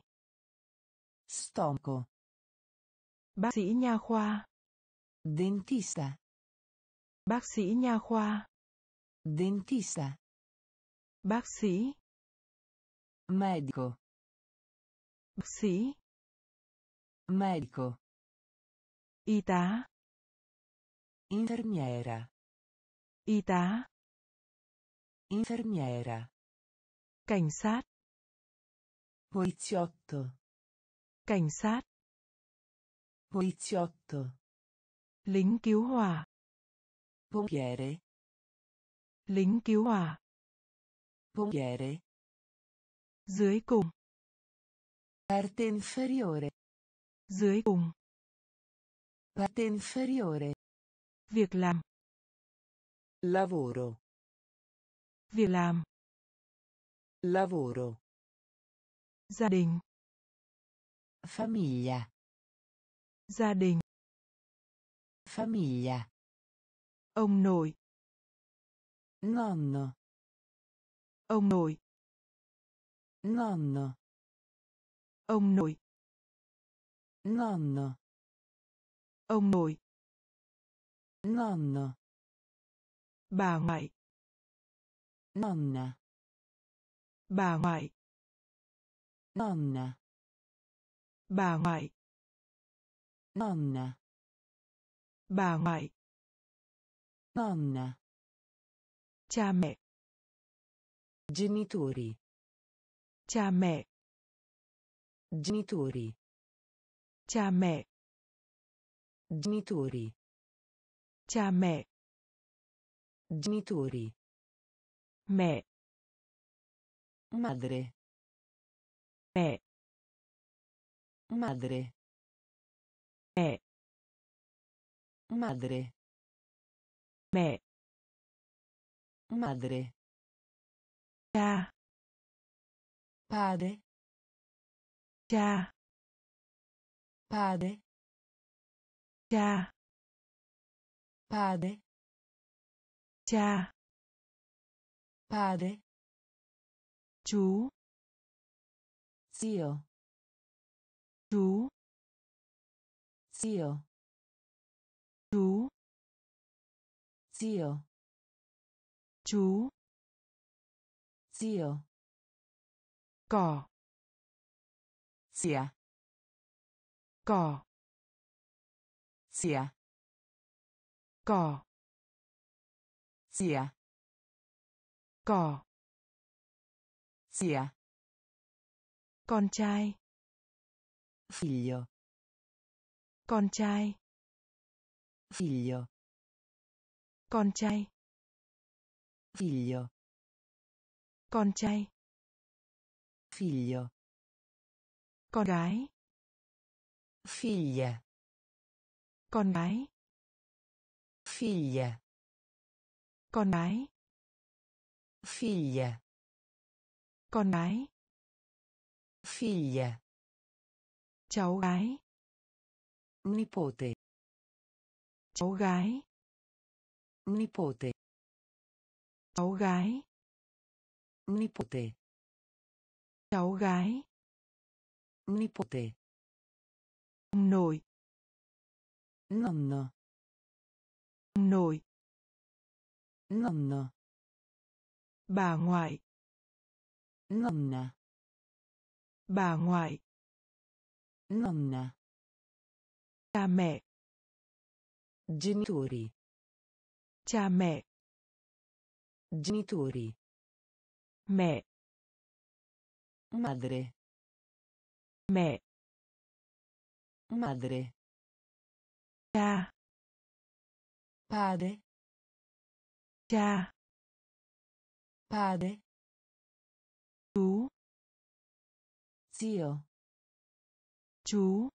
Stomaco. Bác sĩ nha khoa. Dentista. Bác sĩ nha khoa. Dentista. Bác sĩ. Medico. Bác sĩ. Medico. Y tá. Infermiera. Y tá. Infermiera. Cảnh sát. Poliziotto. Cảnh sát. Poliziotto. Lính cứu hỏa. Pompiere. Lính cứu hỏa. Pompiere. Dưới cùng. Parte inferiore. Dưới cùng. Parte inferiore. Việc làm. Lavoro. Việc làm. Lavoro. Gia đình. Famiglia. Gia đình. Famiglia. Ông nội. Nonno. Ông nội. Nonno. Ông nội. Nonno. Ông nội. Nonno. Bà ngoại. Nonna. Bà ngoại. Nonna. Bà ngoại. Nonna. Bà ngoại. Nonna. Cha mẹ. Genitori. Cha mẹ. Genitori. Cha mẹ. Genitori. Cha mẹ. Genitori. Mẹ. Madre. Mẹ. Madre. Mẹ. Madre. Mẹ. Madre. Cha. Padre. Cha. Padre. Cha. Padre. Cha. Padre. Chú. Zio. Chú. Zio. Chú. Zio. Chú. Zio. Cỏ. Zia. Cỏ. Zia. Cỏ. Zia. Cỏ. Zia. Con trai. Figlio. Con trai. Figlio. Con trai. Figlio. Con trai. Figlio. Con gái. Figlia. Con gái. Figlia. Con gái. Figlia. Con gái. Figlia. Cháu gái. Nipote. Cháu gái. Nipote. Cháu gái. Nipote. Cháu gái. Nipote. Ông nội. Nonno. Ông nội. Nonno. Bà ngoại. Nonna. Bà ngoại. Nonna. Cha mẹ. Genitori. Cha mẹ. Genitori. Mẹ. Madre. Mẹ. Madre. Cha. Padre. Cha. Padre. Chú. Zio. Chú.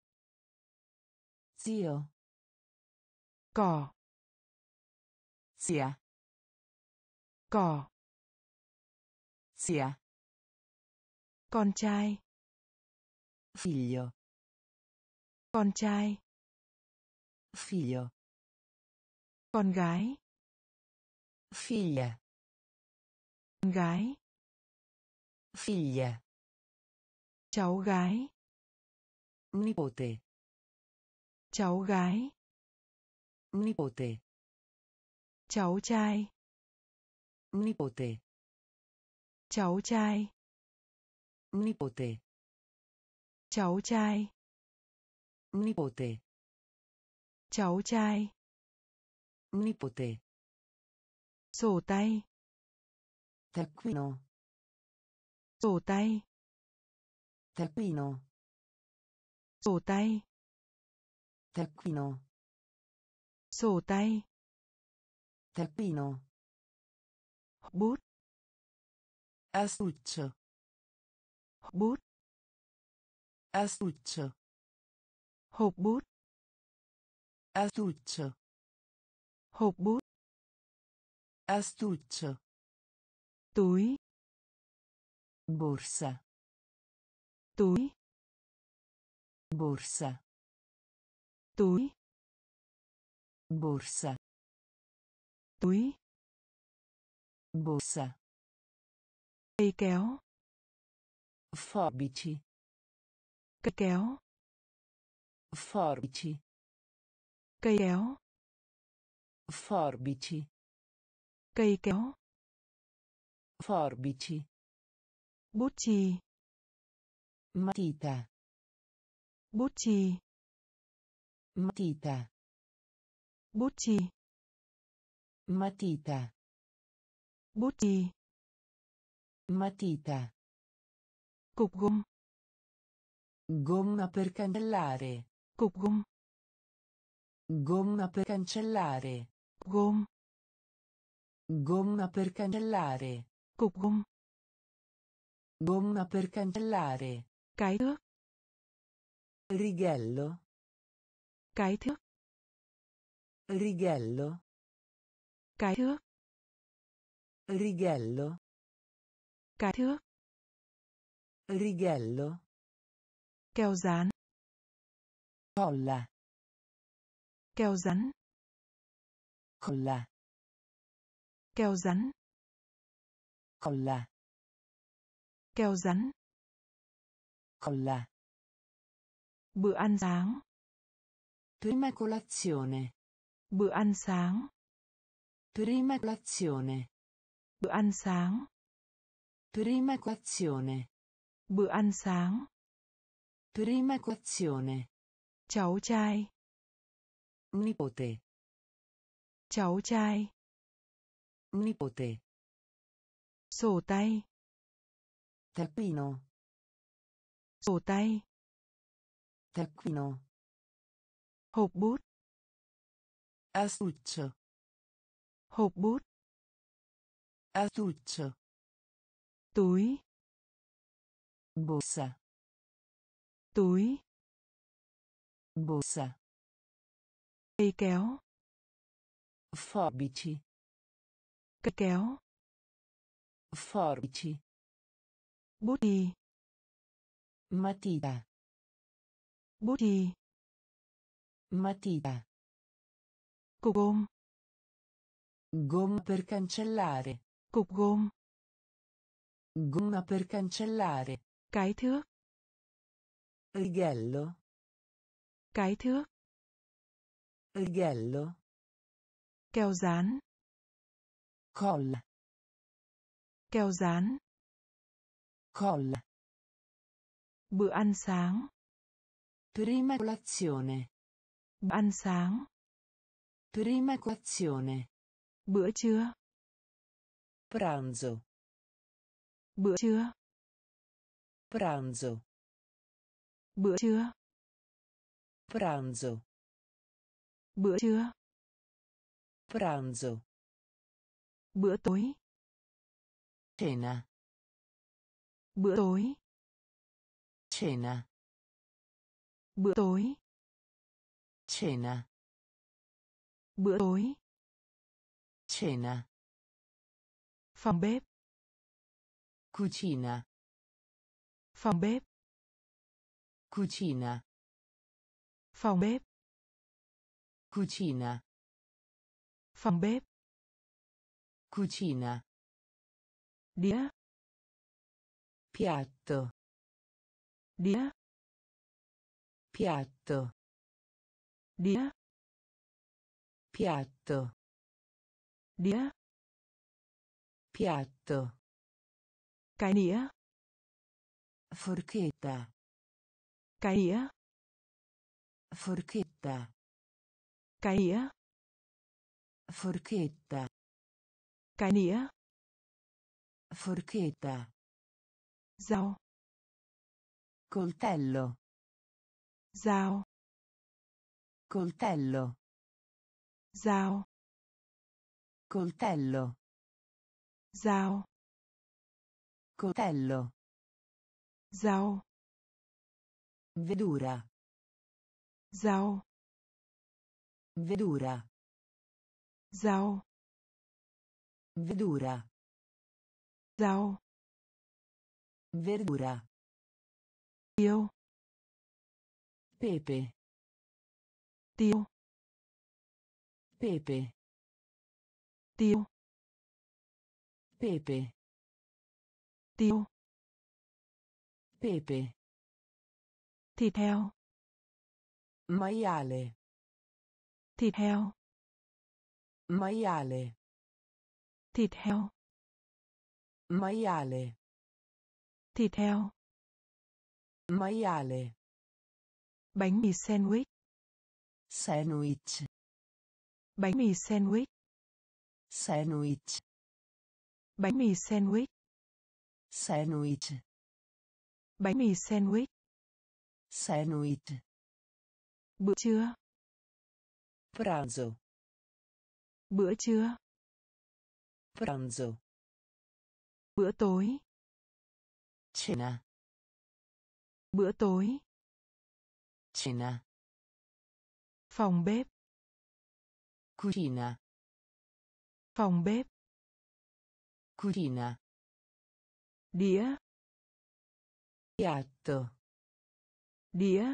Zio. Cỏ. Zia. Cỏ. Zia. Con trai. Figlio. Con trai. Figlio. Con gái. Figlia. Con gái. Figlia. Cháu gái. Nipote. Cháu gái. Nipote. Cháu trai. Nipote. Cháu trai. Nipote. Cháu trai. Nipote. Cháu trai. Nipote. Sổ tay. Taccuino. Sổ tay. Taccuino. Sổ tay. Taccuino. Sổ tay. Taccuino. Bút. Astuccio. Bút. Astuccio. Hộp bút. Astuccio. Hộp bút. Astuccio. Túi. Borsa. Túi. Borsa. Túi. Borsa. Túi. Borsa. Cây kéo. Forbici. Cây kéo. Forbici. Cây kéo. Forbici. Cây kéo. Forbici. Bút chì. Matita. Bút chì. Matita. Bút chì. Matita. Bút chì. Matita. Cục gôm. Gomma per cancellare. Cục gôm. Gomma per cancellare. Gôm. Gomma per cancellare. Cục gôm. Gomma per cancellare. Cái thước. Righello. Cái thước. Righello. Cái thước. Righello. Cái thước. Righello. Keo dán. Colla. Keo rắn. Colla. Keo rắn. Colla. Keo rắn. Colla. Bữa ăn sáng. Prima colazione. Bữa ăn sáng. Prima colazione. Bữa ăn sáng. Prima colazione. Bữa ăn sáng. Prima colazione. Cháu trai. Nipote. Cháu trai. Nipote. Sổ tay. Taccuino. Sổ tay. Taccuino. Hộp bút. Astuccio. Hộp bút. Astuccio. túi, Borsa. túi, Borsa. cây kéo, Forbici. cây kéo, Forbici. bút chì, Matita. bút chì, Matita. cục gôm, Gomma per cancellare. cục gôm, Gomma per cancellare. cái thước, Righello. cái thước, Righello. keo dán, Colla. keo dán, Colla. bữa ăn sáng, Prima colazione. bữa ăn sáng, Prima colazione. bữa trưa, Pranzo. bữa trưa, Pranzo. bữa trưa, Pranzo. bữa trưa, Pranzo. bữa tối, Cena. bữa tối, Cena. bữa tối, Cena. bữa tối, Cena. phòng bếp, Cucina. phòng bếp, Cucina. phòng bếp, Cucina. phòng bếp, Cucina. đĩa, Piatto. đĩa, Piatto. đĩa, Piatto. đĩa, Piatto. cái nĩa, Forchetta. cái nĩa, Forchetta. cái nĩa, Forchetta. cái nĩa, Forchetta. dao, Coltello. dao, Coltello. dao, Coltello. dao, Coltello. dao, Vedura. dao, Vedura. dao, Vedura. dao, Verdura. tiêu, Pepe. tiêu, Pepe. tiêu, Pepe. tiêu, Pepe. thịt heo, Maiale. thịt heo, Maiale. thịt heo, Maiale. thịt heo, Maiale. bánh mì sandwich, Sandwich. bánh mì sandwich, Sandwich. bánh mì sandwich, Sandwich. bánh mì sandwich, Sandwich. bữa trưa, Pranzo. bữa trưa, Pranzo. bữa tối, Cena. bữa tối, Cena. phòng bếp, Cucina. phòng bếp, Cucina. đĩa, Piatto. đĩa,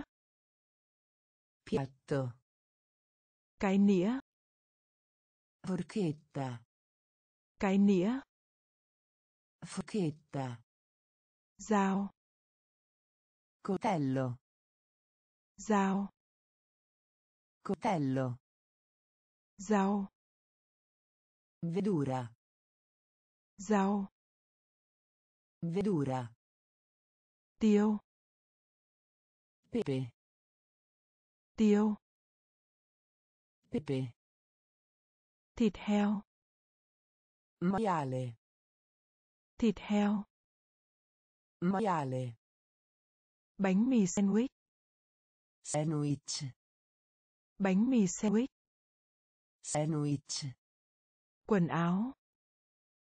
Piatto. cái nĩa, Forchetta. cái nĩa, Forchetta. dao, Coltello. dao, Coltello. dao, Vedura. dao, Vedura. tiêu, Pepe. tiêu, Pepe. thịt heo, Maiale. thịt heo, Maiale. bánh mì sandwich, Sandwich. bánh mì sandwich, Sandwich. quần áo,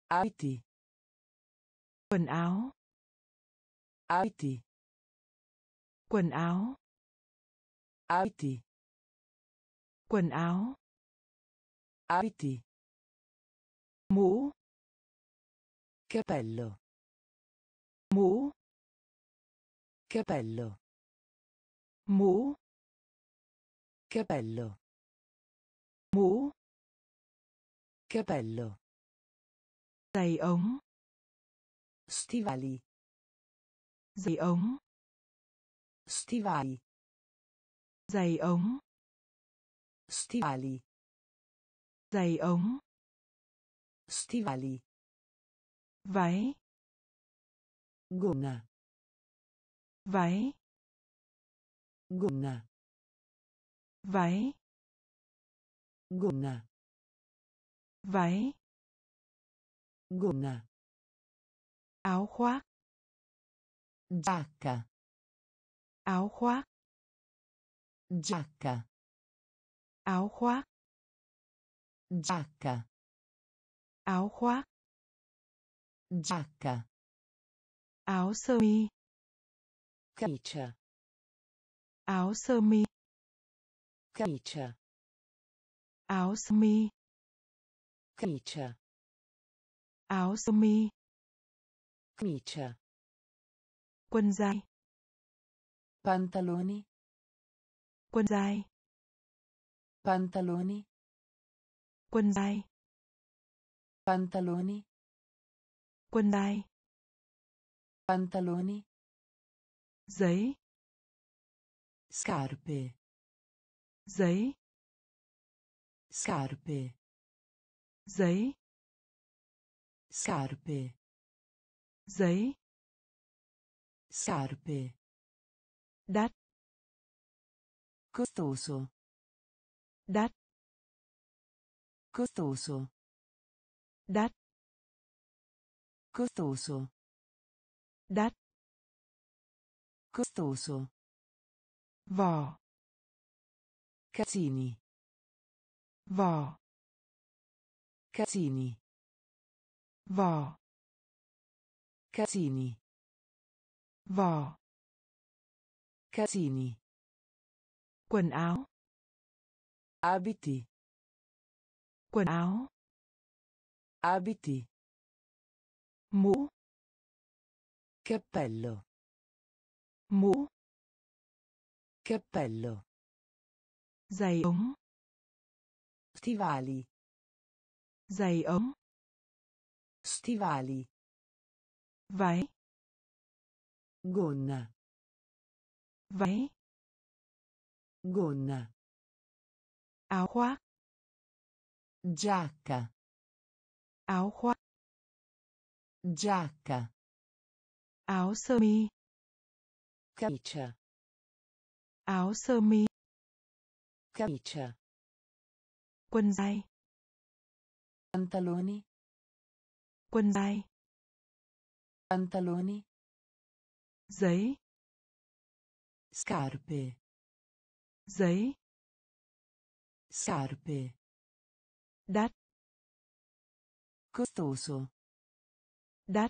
Abiti. Quần áo. Abiti. Quần áo. Abiti. Quần áo. Abiti. Mũ. Capello. Mũ. Capello. Mũ. Capello. Mũ. Capello. Giày ống. Stivali. Giày ống. Stivali. Giày ống. Stivali. Giày ống. Stivali. Váy. Gonna. Váy. Gonna. Váy. Gonna. Váy. Gonna. Áo khoác. Giacca. Áo khoác. Giacca. Áo khoác. Giacca. Áo khoác. Giacca. Áo sơ mi. Camicia. Áo sơ mi. Camicia. Áo sơ mi. Camicia. Áo sơ mi. Camicia. Quần dài. Pantaloni. Quần dài. Pantaloni. Quần dài. Pantaloni. Quần dài. Pantaloni. Giấy. Scarpe. Giấy. Scarpe. Giấy. Scarpe. Giấy. Scarpe. Đắt. Costoso. Đắt. Costoso. Đắt. Costoso. Đắt. Costoso. Vỏ. Cazzini. Vỏ. Cazzini. Vỏ. Cazzini. Vỏ. Cazzini. Quần áo. Abiti. Quần áo. Abiti. Mũ. Cappello. Mũ. Cappello. Giày ống. Stivali. Giày ống. Stivali. Váy. Gonna. Váy. Gonna. Áo khoác. Giacca. Áo khoác. Giacca. Áo sơ mi. Camicia. Áo sơ mi. Camicia. Quần dài. Pantaloni. Quần dài. Pantaloni. Giấy. Scarpe. Giấy. Scarpe. Đắt. Costoso. Đắt.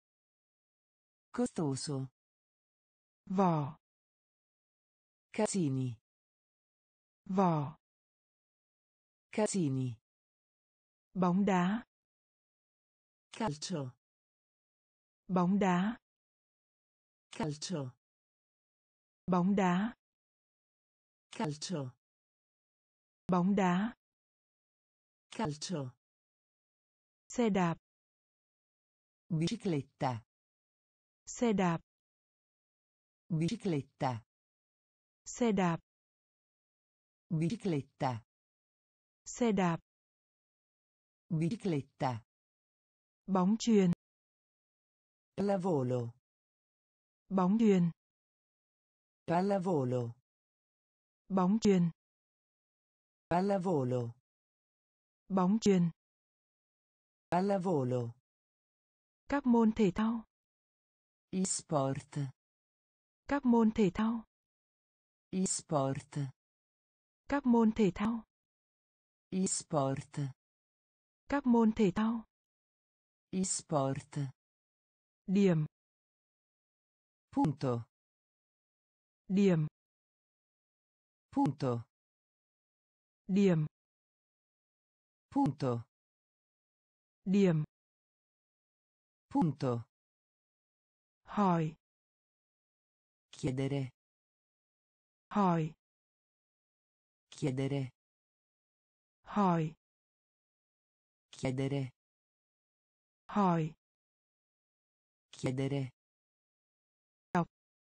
Costoso. Vỏ. Cazzini. Vỏ. Cazzini. Bóng đá. Calcio. Bóng đá. Calcio. Bóng đá. Calcio. Bóng đá. Calcio. Xe đạp. Bicicletta. Xe đạp. Bicicletta. Xe đạp. Bicicletta. Xe đạp. Bicicletta. Bóng chuyền. Pallavolo. Bóng chuyền. Pallavolo. Bóng chuyền. Pallavolo. Bóng chuyền. Pallavolo. Các môn thể thao. E-sport. Các môn thể thao. E-sport. Các môn thể thao. E-sport. Các môn thể thao. Sport. Điểm. Punto. Điểm. Punto. Điểm. Punto. Điểm. Punto. Hỏi. Chiedere. Hỏi. Chiedere. Hỏi. Chiedere. Hỏi. Chiedere. Đọc.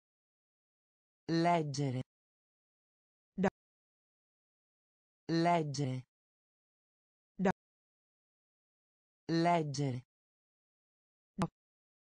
Leggere. Đọc. Leggere. Đọc. Leggere. Đọc.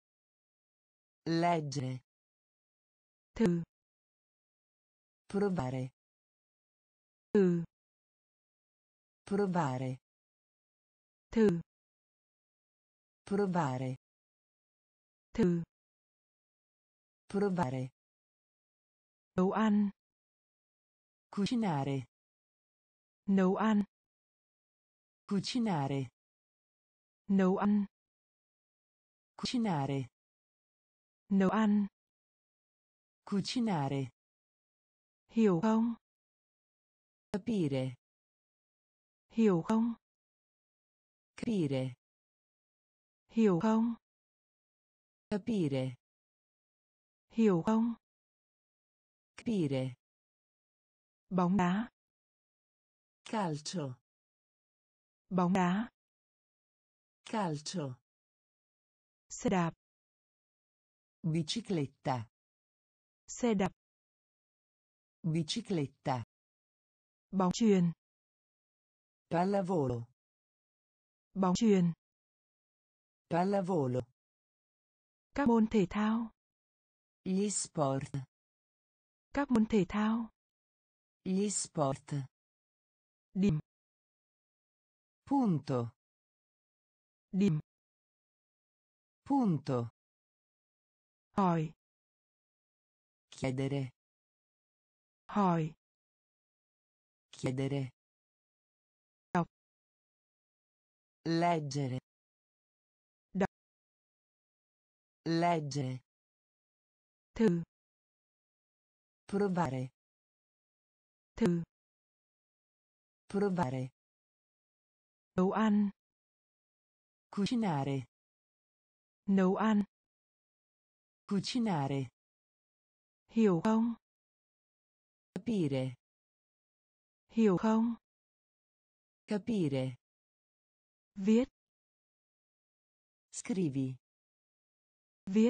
Leggere. Thử. Provare. Thử. Provare. Thử. Provare. Thử. Provare. Nấu ăn. Cucinare. Nấu ăn. Cucinare. Nấu ăn. Cucinare. Nấu ăn. Cucinare. Hiểu không? Capire. Hiểu không? Capire. Hiểu không? Capire. Hiểu không? Capire. Bóng đá. Calcio. Bóng đá. Calcio. Xe đạp. Bicicletta. Xe đạp. Bicicletta. Bóng chuyền. Pallavolo. Bóng chuyền. Pallavolo. Các môn thể thao. Gli sport. Các môn thể thao. Gli sport. Điểm. Punto. Điểm. Punto. Hỏi. Chiedere. Hỏi. Chiedere. Đọc. Leggere. Đọc. Leggere. Thử. Provare. Thử. Provare. Nấu ăn. Cucinare. Nấu ăn. Cucinare. Hiểu không? Capire. Hiểu không? Capire. Viết. Scrivi. Viết.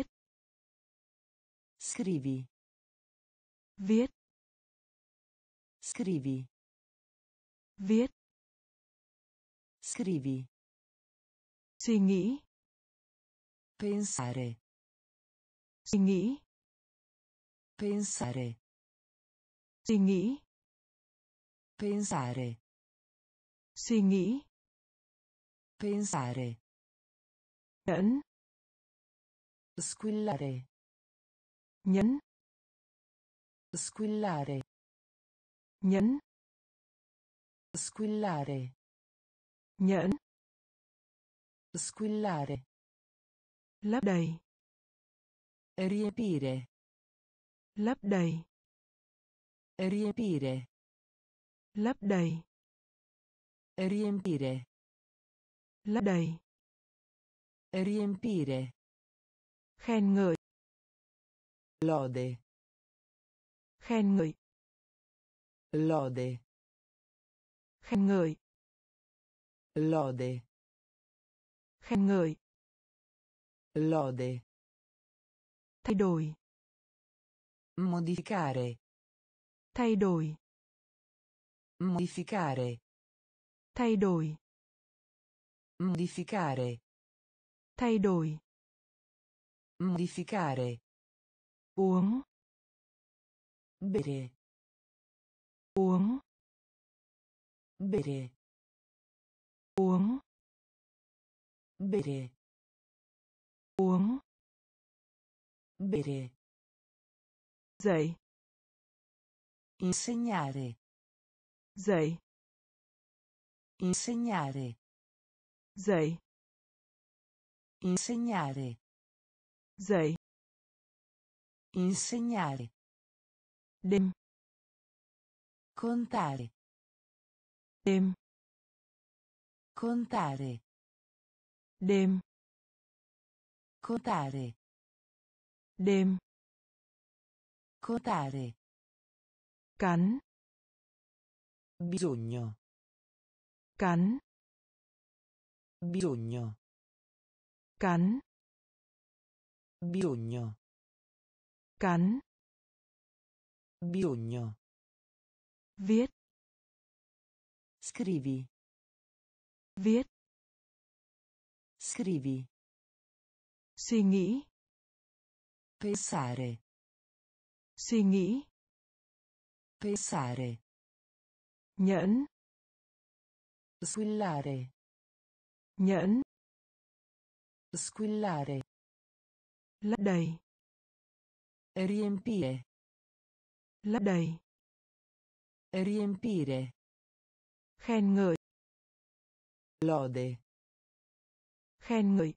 Scrivi. Viết. Scrivi. Viết. Scrivi. Suy nghĩ. Pensare. Suy nghĩ. Pensare. Suy nghĩ. Pensare. Suy nghĩ. Pensare. Nhẫn. Squillare. Nhẫn. Squillare. Nhẫn. Squillare. Nhẫn. Squillare. Lấp đầy. Riempire. Lấp đầy. Riempire. Lấp đầy. Riempire. Lấp đầy. Riempire. Khen ngợi. Lode. Khen ngợi. Lode. Khen ngợi. Lode. Khen ngợi. Lode. Thay đổi. Modificare. Thay đổi. Modificare. Thay đổi. Modificare. Thay đổi. Modificare. Uống. Bere. Uống. Bere. Uống. Bere. Uống. Bere. Dậy. Insegnare. Dậy. Insegnare. Dậy. Insegnare. Dạy. Insegnare. Đêm. Contare. Đêm. Contare. Đêm. Contare. Đêm. Contare. Cắn. Bisogno. Cắn. Bisogno. Cắn. Bisogno. Cắn. Bisogno. Viết. Scrivi. Viết. Scrivi. Suy nghĩ. Pensare. Suy nghĩ. Pensare. Nhẫn. Squillare. Nhẫn. Squillare. Lấp đầy. Riempire. Lấp đầy. Riempire. Khen ngợi. Lode. Khen ngợi.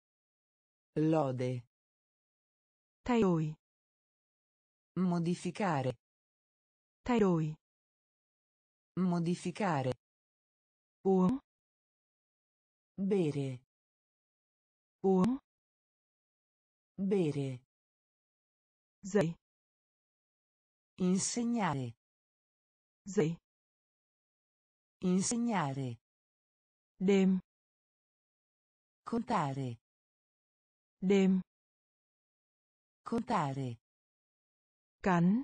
Lode. Thay đổi. Modificare. Thay đổi. Modificare. Uống. Bere. Uống. Bere. Dạy. Insegnare. Dạy. Insegnare. Đêm. Contare. Đêm. Contare. Cắn.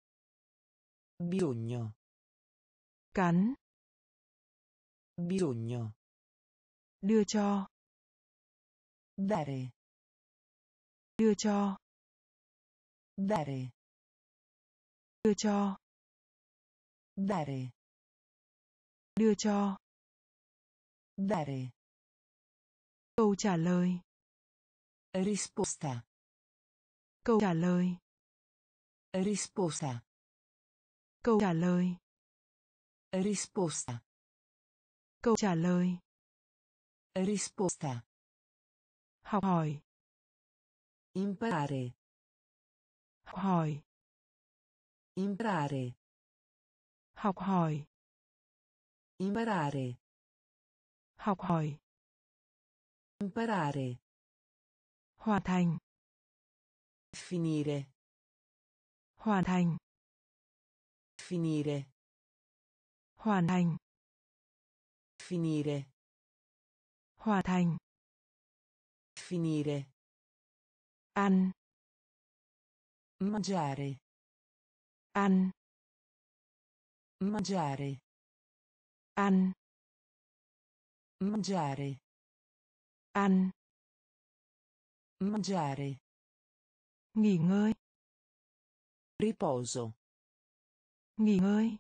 Bisogno. Cắn. Bisogno. Đưa cho. Dare. Đưa cho. Dare. Đưa cho. Dare. Đưa cho. Dare. Câu trả lời. Risposta. Câu trả lời. Risposta. Câu trả lời. Risposta. Câu trả lời. Risposta. Học hỏi. Imparare. Học hỏi. Imparare. Học hỏi. Imparare. Học hỏi. Imparare. Hoàn thành. Finire. Hoàn thành. Finire. Hoàn thành. Finire. Hoàn thành. Finire. Ăn. Mangiare. Ăn. Mangiare. Ăn. Mangiare. Ăn. Mangiare. Nghỉ ngơi. Riposo. Nghỉ ngơi.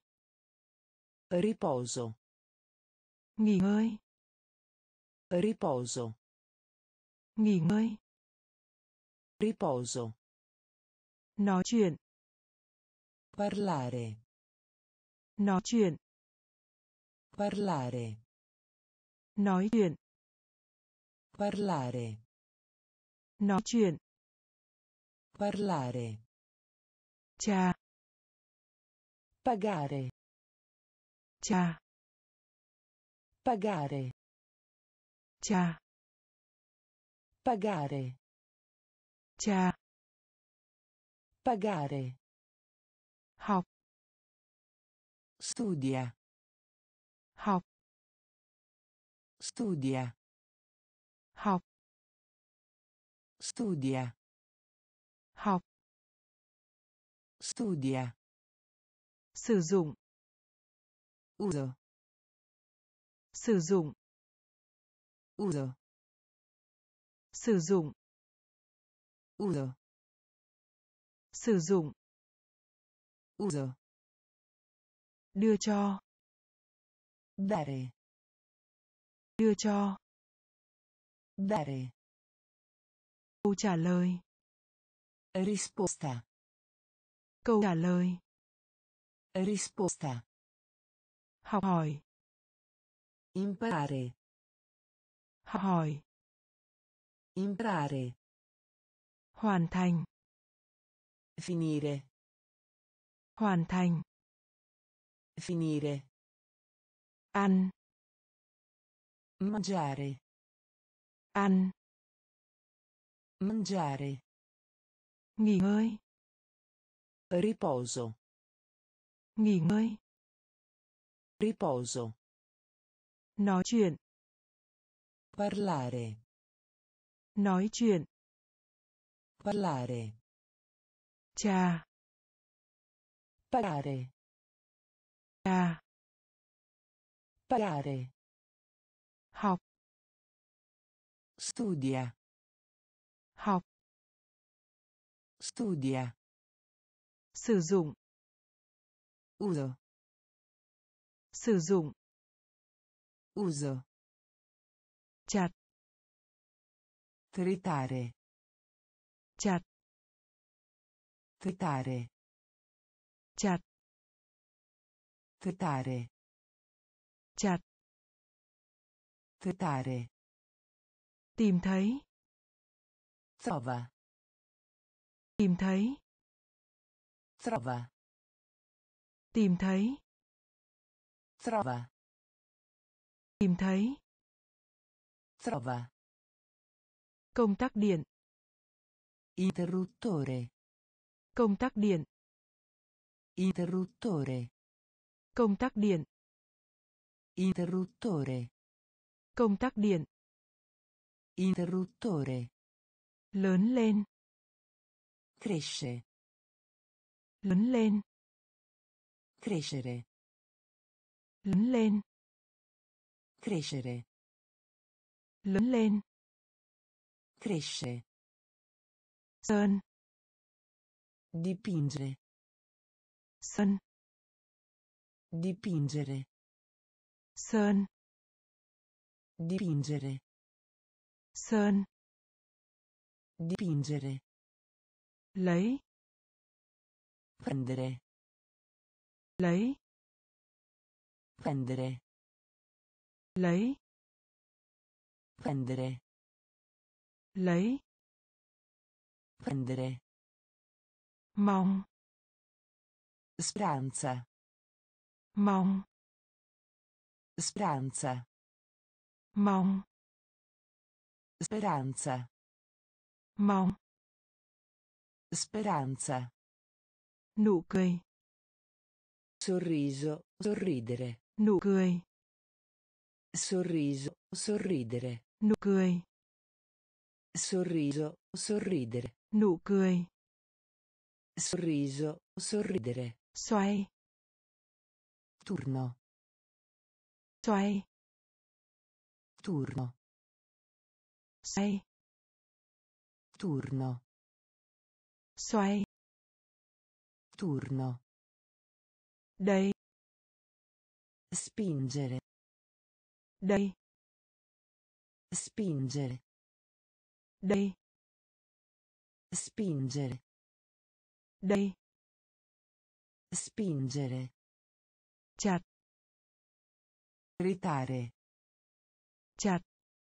Riposo. Nghỉ ngơi. Riposo. Nghỉ ngơi. Riposo. Nói chuyện. Parlare. Nói chuyện. Parlare. Nói chuyện. Parlare. Nói chuyện. Parlare. Trà. Pagare. Trà. Pagare. Trà. Pagare. Trà. Pagare. Học. Studia. Học. Studia. Học. Studia. Học. Studia. Sử dụng. Uso. Sử dụng. Uso. Sử dụng. Uso. Sử dụng. Uso. Đưa cho. Dare. Đưa cho. Dare. Câu trả lời. Risposta. Câu trả lời. Risposta. Học hỏi. Imparare. Học hỏi. Imparare. Hoàn thành. Finire. Hoàn thành. Finire. Ăn. Mangiare. Ăn. Mangiare. Nghỉ ngơi. Riposo. Nghỉ ngơi. Riposo. Nói chuyện. Parlare. Nói chuyện. Parlare. Trà. Parare. Trà. Parare. Học. Studia. Học. Studia. Sử dụng. Uso. Sử dụng. Uso. Chặt. Tritare. Chặt. Tritare. Chặt. Tritare. Chặt. Tritare. Tìm thấy. Trova. Tìm thấy. Trova. Tìm thấy. Trova. Tìm thấy. Trova. Công tắc điện. Interruttore. Công tắc điện. Interruttore. Công tắc điện. Interruttore. Công tắc điện. Interruttore. Lớn lên. Cresce. Lớn lên. Crescere. Lớn lên. Crescere. Lớn lên. Cresce. Sơn. Dipingere. Sơn. Dipingere. Sơn. Dipingere. Sơn. Dipingere. Lấy. Prendere. Lấy. Prendere. Lấy. Prendere. Lấy. Prendere. Mong. Speranza. Mong. Speranza. Mong. Speranza. Mong. Speranza. Nụ cười. Sorriso. Sorridere. Nụ cười. Sorriso. Sorridere. Nụ cười. Sorriso. Sorridere. Nụ cười. Sorriso. Sorridere. Xoay. Turno. Xoay. Turno. Xoay. Turno. Xoay. Turno. Đây. Spingere. Đây. Spingere. Đây. Spingere. Đây. Spingere. Chặt. Tritare. Chặt.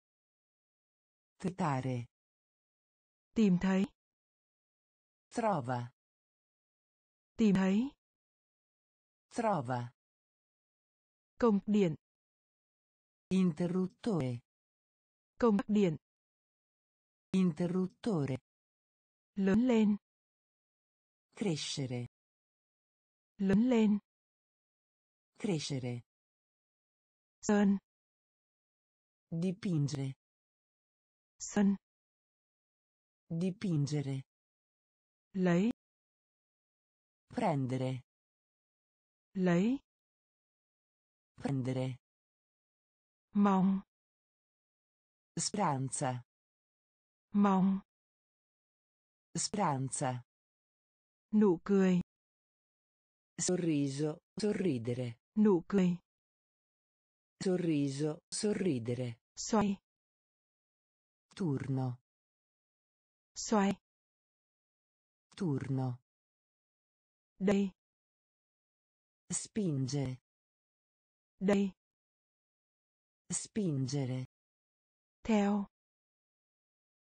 Tritare. Tìm thấy. Trova. Tìm thấy. Trova. Công tắc điện. Interruttore. Công tắc điện. Interruttore. Lớn lên. Crescere. Lớn lên. Crescere. Sơn. Dipingere. Sơn. Dipingere. Lấy. Prendere. Lấy. Prendere. Mong. Speranza. Mong. Speranza. Nụ cười. Sorriso. Sorridere. Nụ cười. Sorriso. Sorridere. Xoay. Turno. Xoay. Turno. Đây. Spingere. Đây. Spingere. Theo.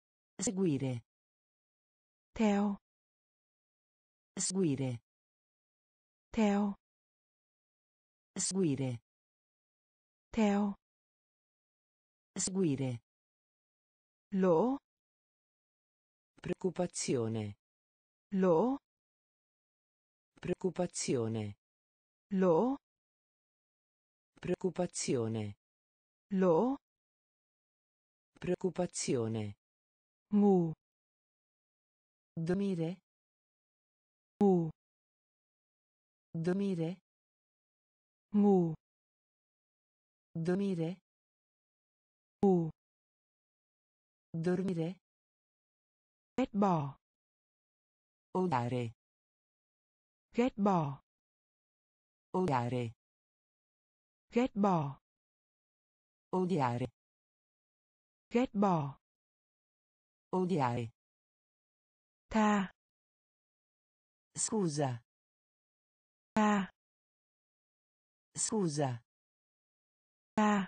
Seguire. Theo. Seguire. Theo. Seguire. Theo. Seguire. Lỗ. Preoccupazione. Lỗ. Preoccupazione. Lỗ. Preoccupazione. Lỗ. Preoccupazione. Ngủ. Dormire. Ngủ. Dormire. Ngủ. Dormire. Ngủ. Dormire. Ghét bỏ. Odiare. Ghét bỏ. Odiare. Ghét bỏ. Odiare. Ghét bỏ. Odiare. Tha. Scusa. Tha. Scusa. Tha.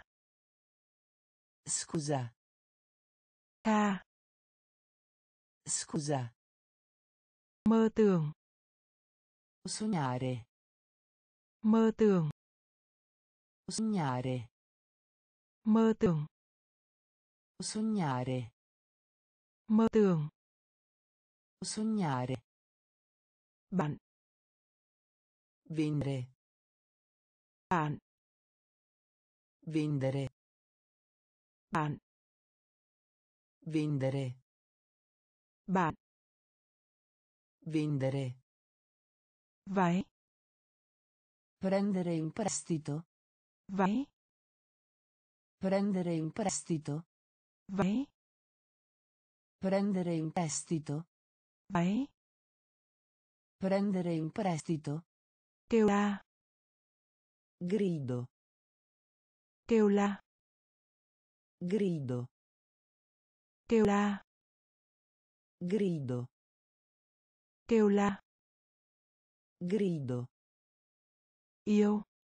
Scusa. Tha. Scusa. Mơ tưởng. Sognare. Mơ tưởng. Sognare. Mơ tưởng. Sognare. Mơ tưởng. Sognare. Bạn. Vendere. Bạn. Vendere. Bạn. Vendere. Bạn. Vendere. Váy. Prendere in prestito. Váy. Prendere in prestito. Váy. Prendere in prestito. Váy. Prendere in prestito. Kêu la. Grido. Kêu la. Grido. Kêu la. Grido. Kêu la. Grido. Yêu.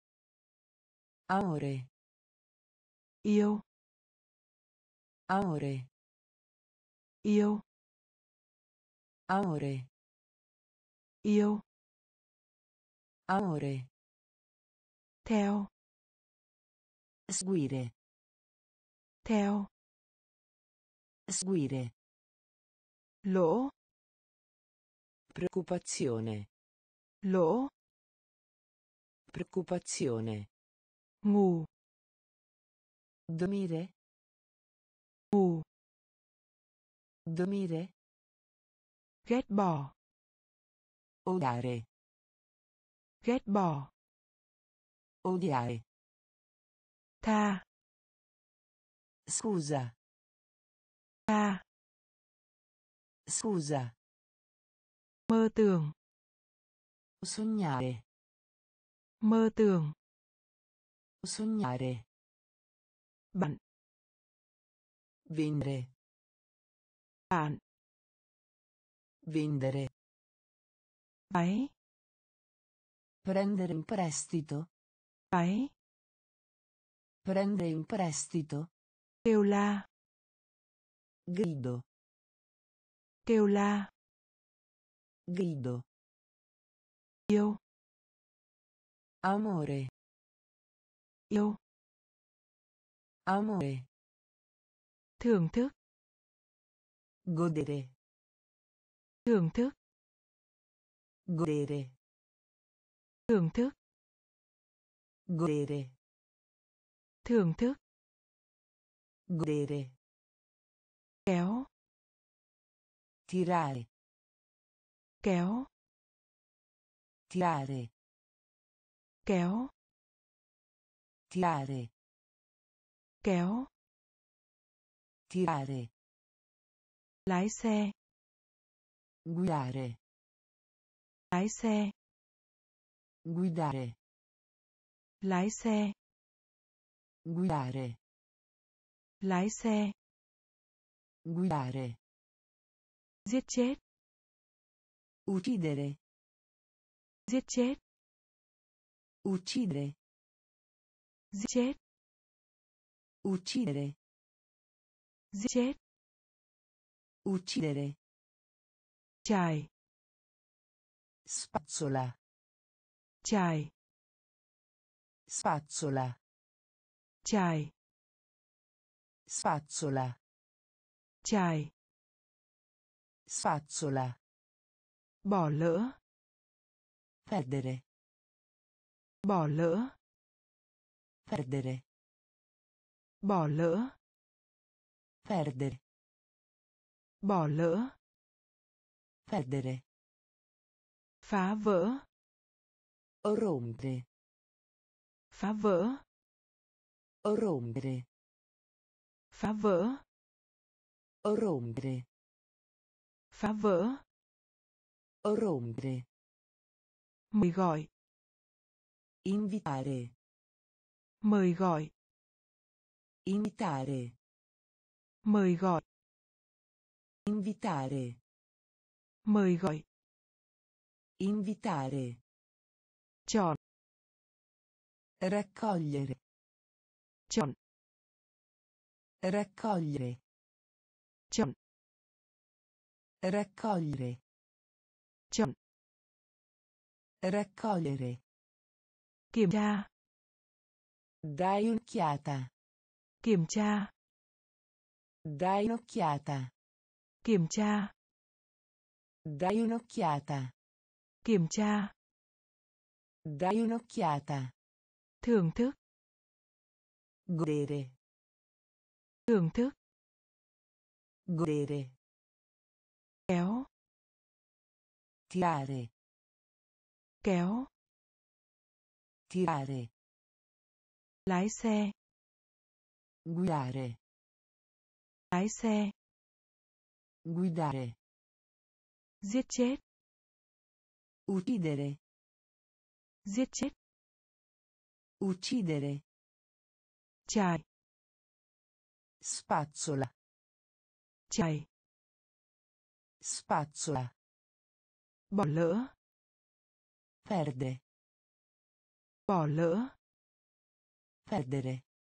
Amore. Yêu. Amore. Yêu. Amore. Yêu. Amore. Theo. Seguire. Theo. Seguire. Lỗ. Preoccupazione. Lỗ. Preoccupazione. Ngủ. Dormire. Ngủ. Dormire. Ghét bỏ. Odiare. Ghét bỏ. Odiare. Tha. Scusa. Tha. Scusa. Mơ tưởng. Sognare. Mơ tưởng. Sognare. Bạn. Vendere. Bạn. Vendere. Váy. Prendere in prestito. Váy. Prendere in prestito. Kêu la. Grido. Kêu la. Grido. Yêu. Amore. Yêu. Amore. Thưởng thức. Godere. Thưởng thức. Godere. Thưởng thức. Godere. Thưởng thức. Godere. Kéo. Tirare. Kéo. Tirare. Kéo. Tirare. Kéo. Tirare. Lái xe. Guidare. Lái xe. Guidare. Lái xe. Guidare. Lái xe. Guidare. Giết chết. Uccidere. Giết chết. Uccidere. Giết chết. Uccidere. Giết chết. Uccidere. Chài. Spazzola. Chài. Spazzola. Chài. Spazzola. Chài. Spazzola. Bỏ lỡ. Perdere. Bỏ lỡ. Perdere. Bỏ lỡ. Perdere. Bỏ lỡ. Perdere. Phá vỡ. Rompere. Phá vỡ. Rompere. Phá vỡ. Rompere. Phá vỡ. Rompere. Mời gọi. Invitare. Mời gọi. Invitare. Mời gọi. Invitare. Mời gọi. Invitare. Chọn. Raccogliere. Chọn. Raccogliere. Chọn. Raccogliere. Chọn. Raccogliere. Kiểm tra. Dai un'occhiata. Kiểm tra. Dai un'occhiata. Kiểm tra. Dai un'occhiata. Kiểm tra. Dai un'occhiata. Thưởng thức. Godere. Thưởng thức. Godere. Kéo. Tirare. Kéo. Tirare. Lái xe. Guidare. Lái xe. Guidare. Giết chết. Uccidere. Giết chết. Uccidere. Chài. Spazzola. Chài. Spazzola. Bỏ lỡ. Perde. Bỏ lỡ. Perdere.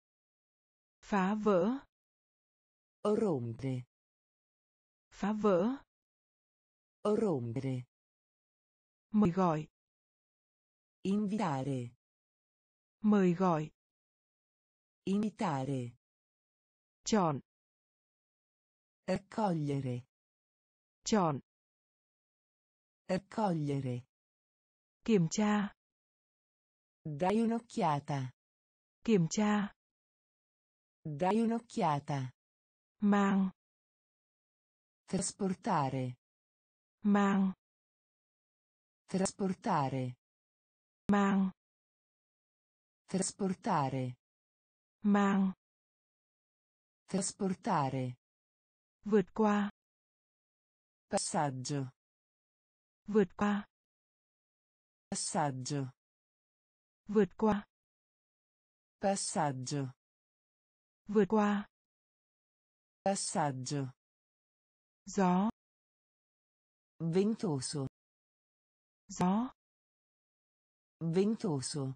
Phá vỡ. Rompere. Phá vỡ. Rompere. Mời gọi. Invitare. Mời gọi. Invitare. Chọn. Raccogliere. Chọn. Raccogliere. Kiểm tra. Dai un'occhiata. Kiểm tra. Dai un'occhiata. Mang. Trasportare. Mang. Trasportare. Mang. Trasportare. Mang. Trasportare. Vượt qua. Passaggio. Vượt qua. Passaggio. Vượt qua. Passaggio. Vượt qua. Passaggio. Gió. Ventoso. Gió. Ventoso.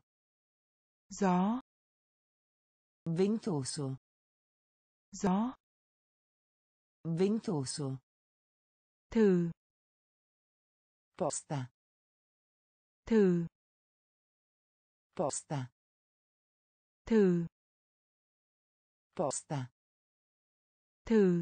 Gió. Ventoso. Gió. Ventoso. Thử. Posta. Thử. Posta. Thử. Posta. Thử.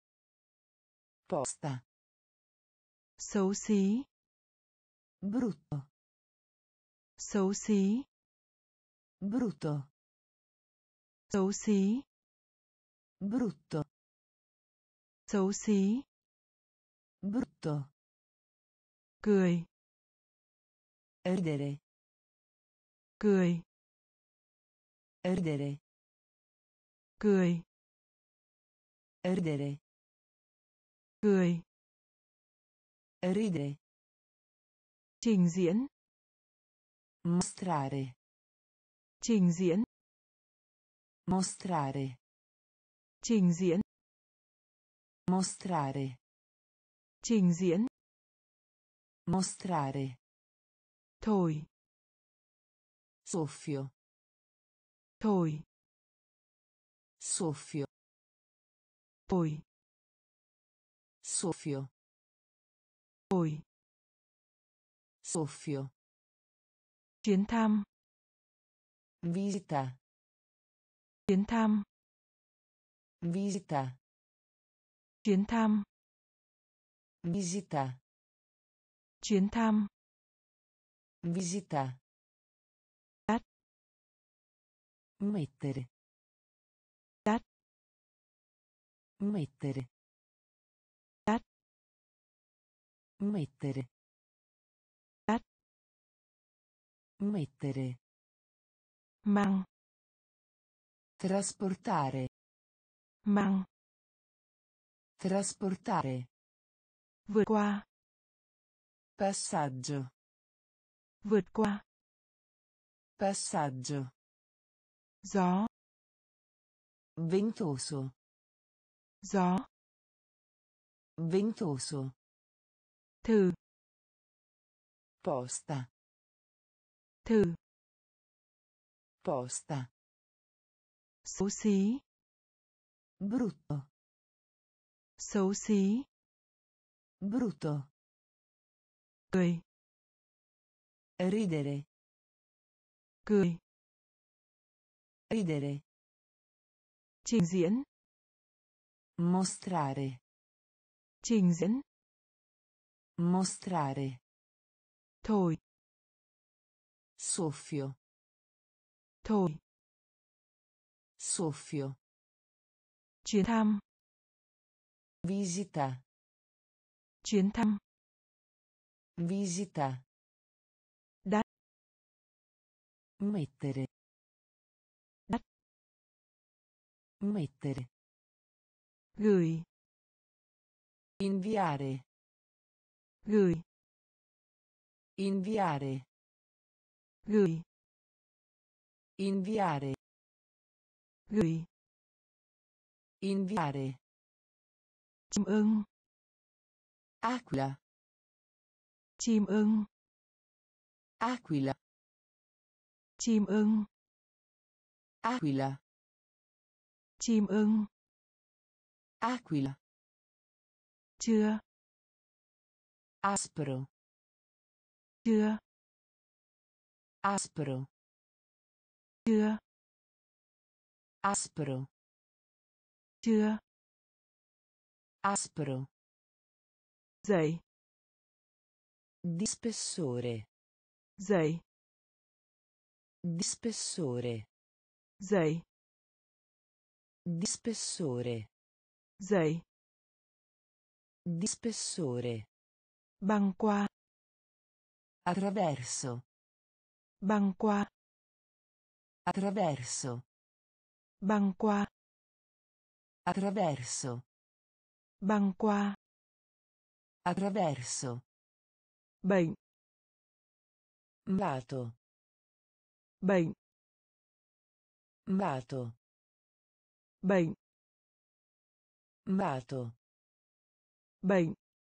Posta. Xấu xí. Brutto. Xấu xí. Brutto. Xấu xí. Brutto. Xấu xí. Brutto. Cười. Ridere. Cười. Ridere. Cười. Ridere. Cười. Ridere. Trình diễn. Mostrare. Trình diễn. Mostrare. Trình diễn. Mostrare. Trình diễn. Mostrare. Thổi. Soffio. Thổi. Soffio. Thổi. Soffio. Thổi. Soffio. Chuyến thăm. Visita. Chuyến thăm. Visita. Chuyến thăm. Visita. Chuyến thăm. Visita. Đắt. Mettere. Đắt. Mettere. Đắt. Mettere. Đắt. Mettere. Mang. Trasportare. Mang. Trasportare. Vượt qua. Passaggio. Vượt qua. Passaggio. Gió. Ventoso. Gió. Ventoso. Thử. Posta. Thử. Posta. Xấu xí. Brutto. Xấu xí. Brutto. Cười. Ridere. Cười. Ridere. Trình diễn. Mostrare. Trình diễn. Mostrare. Thổi. Soffio. Thổi. Soffio. Chuyến thăm. Visita. Chuyến thăm. Visita. Đắt. Mettere. Đắt. Mettere. Gửi. Inviare. Gửi. Inviare. Gửi. Inviare. Gửi. Inviare. Chim ưng. Aquila. Chim ưng. Aquila. Chim ưng. Aquila. Chim ưng. Aquila. Chưa. Aspro. Chưa. Aspro. Chưa. Aspro. Chưa. Aspro. Dậy. Di spessore. Dậy. Di spessore. Dậy. Di spessore. Dậy. Di spessore. Băng qua. Attraverso. Băng qua. Attraverso. Băng qua. Attraverso. Băng qua. Attraverso. Bệnh. Malato. Bệnh. Malato. Bệnh. Malato. Bệnh.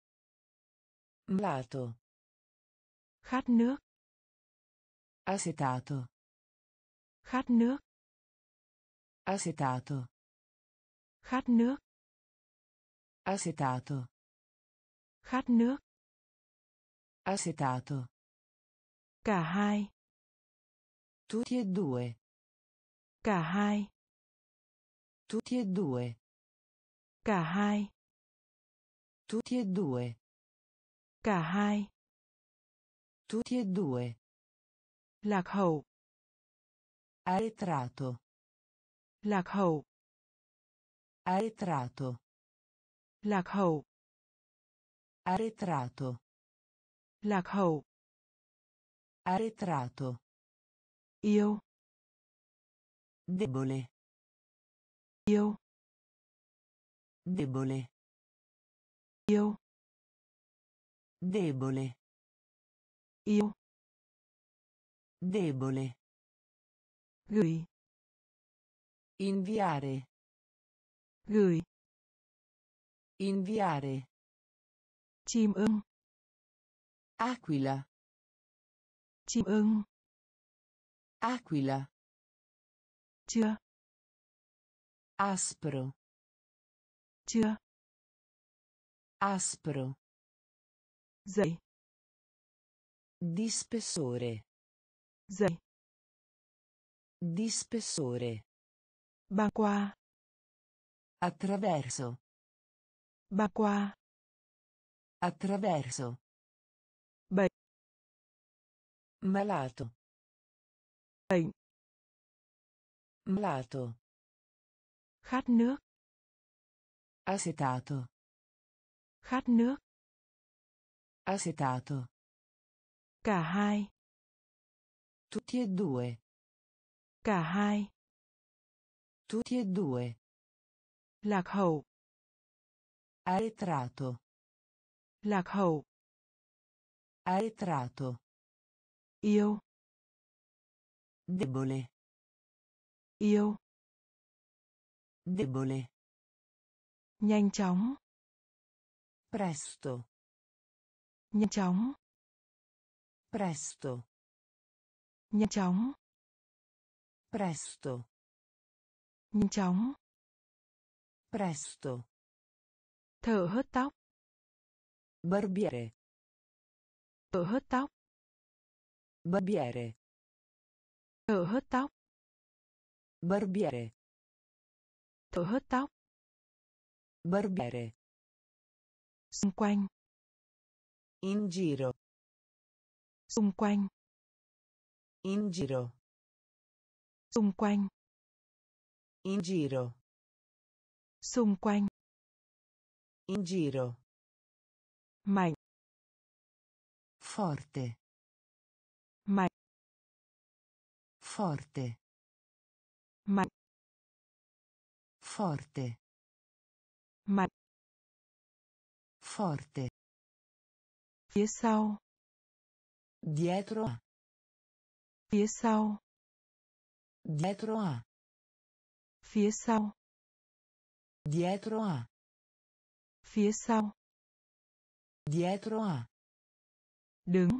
Malato. Khát nước. Assetato. Khát nước. Assetato. Khát nước. Assetato. Khát nước. Assetato. Cả hai. Tutti e due. Cả hai. Tutti e due. Cả hai. Tutti e due. Cả hai. Tutti e due. Lạc hậu. Arretrato. Lạc hậu. Arretrato. Lạc hậu. Arretrato. Lạc hậu. Arretrato. Yêu. Debole. Yêu. Debole. Yêu. Debole. Yêu. Debole. Gửi. Inviare. Gửi. Inviare. Chim ưng. Aquila. Chim ưng. Aquila. Chưa. Aspro. Chưa. Aspro. Dày. Di spessore. Dày. Di spessore. Băng qua. Attraverso. Băng qua. Attraverso. Bệnh. Malato. Bệnh. Malato. Khát nước. Assetato. Khát nước. Assetato. Cả hai. Tutti e due. Cả hai. Tutti e due. Lạc hậu. Arretrato. Lạc hậu. Arretrato. Yêu. Debole. Yêu. Debole. Nhanh chóng. Presto. Nhanh chóng. Presto. Nhanh chóng. Presto. Nhanh chóng. Presto. Thợ hớt tóc. Barbiere. Thợ hớt tóc. Barbiere. Thợ hớt tóc. Barbiere. Thợ hớt tóc. Barbiere. Xung quanh. In giro. Xung quanh. In giro. Xung quanh. In giro. Xung quanh. In giro. Mạnh. Forte. Mạnh. Forte. Mạnh. Forte. Mạnh. Forte. Phía sau. Dietro a. Phía sau. Dietro a. Phía sau. Dietro a. Phía sau. Dietro a. Đứng.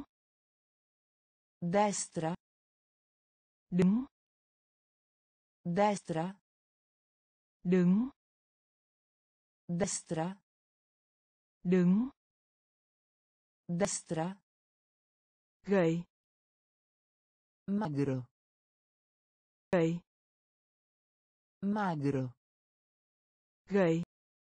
Destra. Đứng. Destra. Đứng. Destra. Đứng. Destra. Gậy. Magro. Gậy. Magro. Gậy.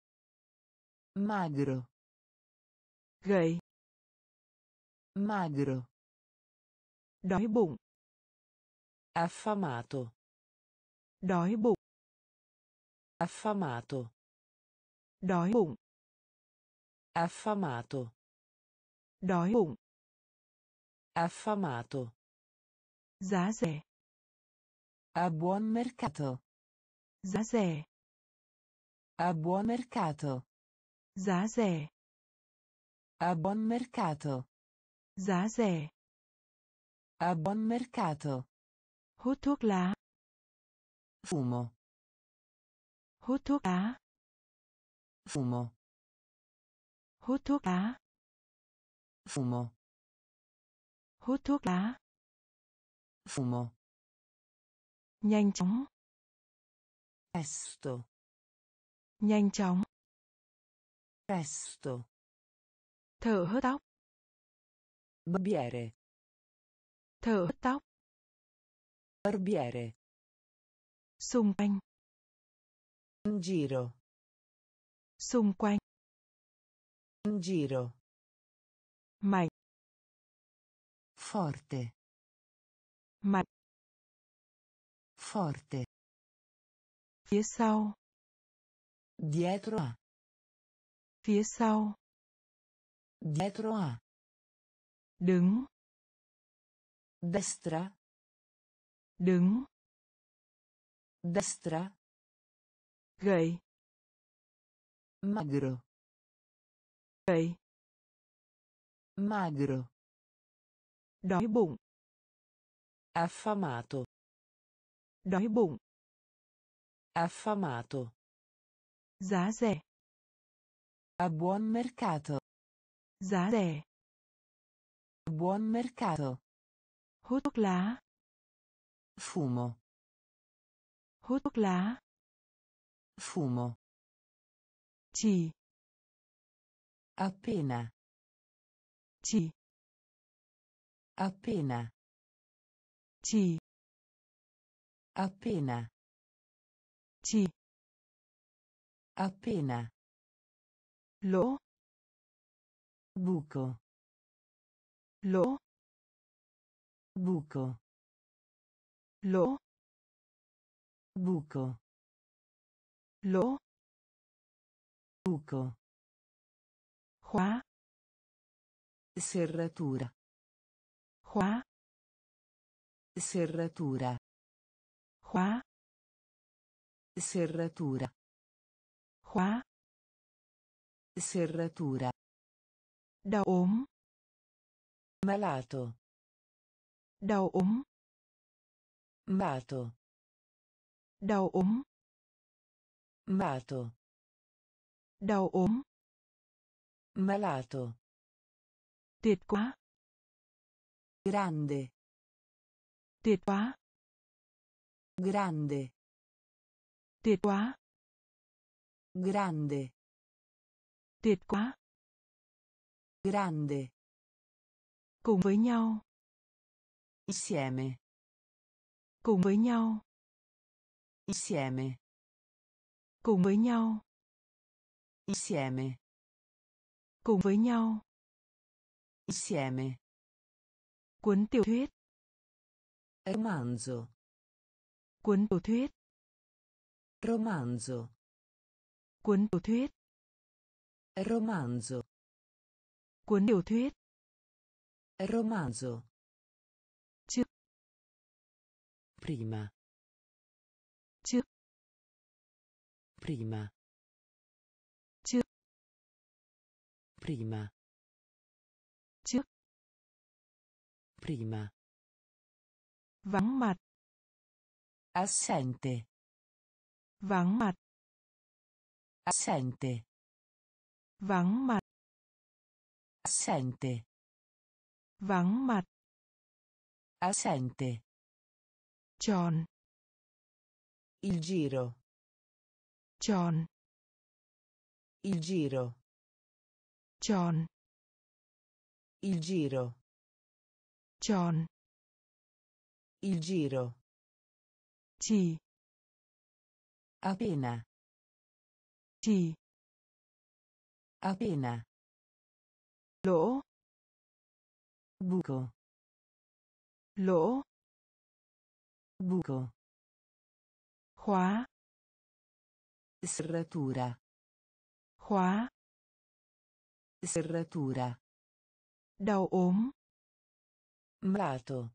Magro. Gậy. Magro. Đói bụng. Affamato. Đói bụng. Affamato. Đói bụng. Affamato. Đói bụng. Affamato. Giá rẻ. A buon mercato. Giá rẻ. A buon mercato. Giá rẻ. A buon mercato. Giá rẻ. A buon mercato. Hút thuốc lá. Fumo. Hút thuốc lá. Fumo. Hút thuốc lá. Fumo. Hút thuốc lá. Fumo. Nhanh chóng. Presto. Nhanh chóng. Presto. Thợ hớt tóc. Barbiere. Thợ hớt tóc. Barbiere. Xung quanh. In giro. Xung quanh. In giro. Mạnh. Forte. Mạnh. Forte. Phía sau. Dietro a. Phía sau. Dietro a. Đứng. Destra. Đứng. Destra. Gậy. Magro. Gậy. Magro. Đói bụng. Affamato. Đói bụng. Affamato. Giá rẻ. A buon mercato. Giá rẻ. A buon mercato. Hút thuốc lá. Fumo. Hút thuốc lá. Fumo. Chỉ. Appena. Chỉ. Appena. Chỉ. Appena. Chỉ. Appena. Lỗ. Buco. Lỗ. Buco. Lỗ. Buco. Lỗ. Buco. Khóa. Serratura. Khóa. Serratura. Khóa. Serratura. Khóa. Serratura. Đau ốm. Malato. Đau ốm. Malato. Đau ốm. Malato. Đau ốm. Malato. Tuyệt quá. Grande. Tuyệt quá. Grande. Tuyệt quá. Grande. Tuyệt quá. Grande. Cùng với nhau. Insieme. Cùng với nhau. Insieme. Cùng với nhau. Insieme. Cùng với nhau. Insieme. Cuốn tiểu thuyết. Romanzo. Cuốn tiểu thuyết. Romanzo. Cuốn tiểu thuyết. Romanzo. Cuốn tiểu thuyết. Romanzo. Trước. Prima. Trước. Prima. Trước. Prima. Trước. Prima. Vắng mặt. Assente. Vắng mặt. Assente. Vắng mặt. Assente. Vắng mặt. Assente. Tròn. Il giro. Tròn. Il giro. Tròn. Il giro. Tròn. Il giro. Chỉ. Appena. Chỉ. Appena. Lỗ. Buco. Lỗ. Buco. Khóa. Serratura. Khóa. Serratura. Đau ốm. Malato.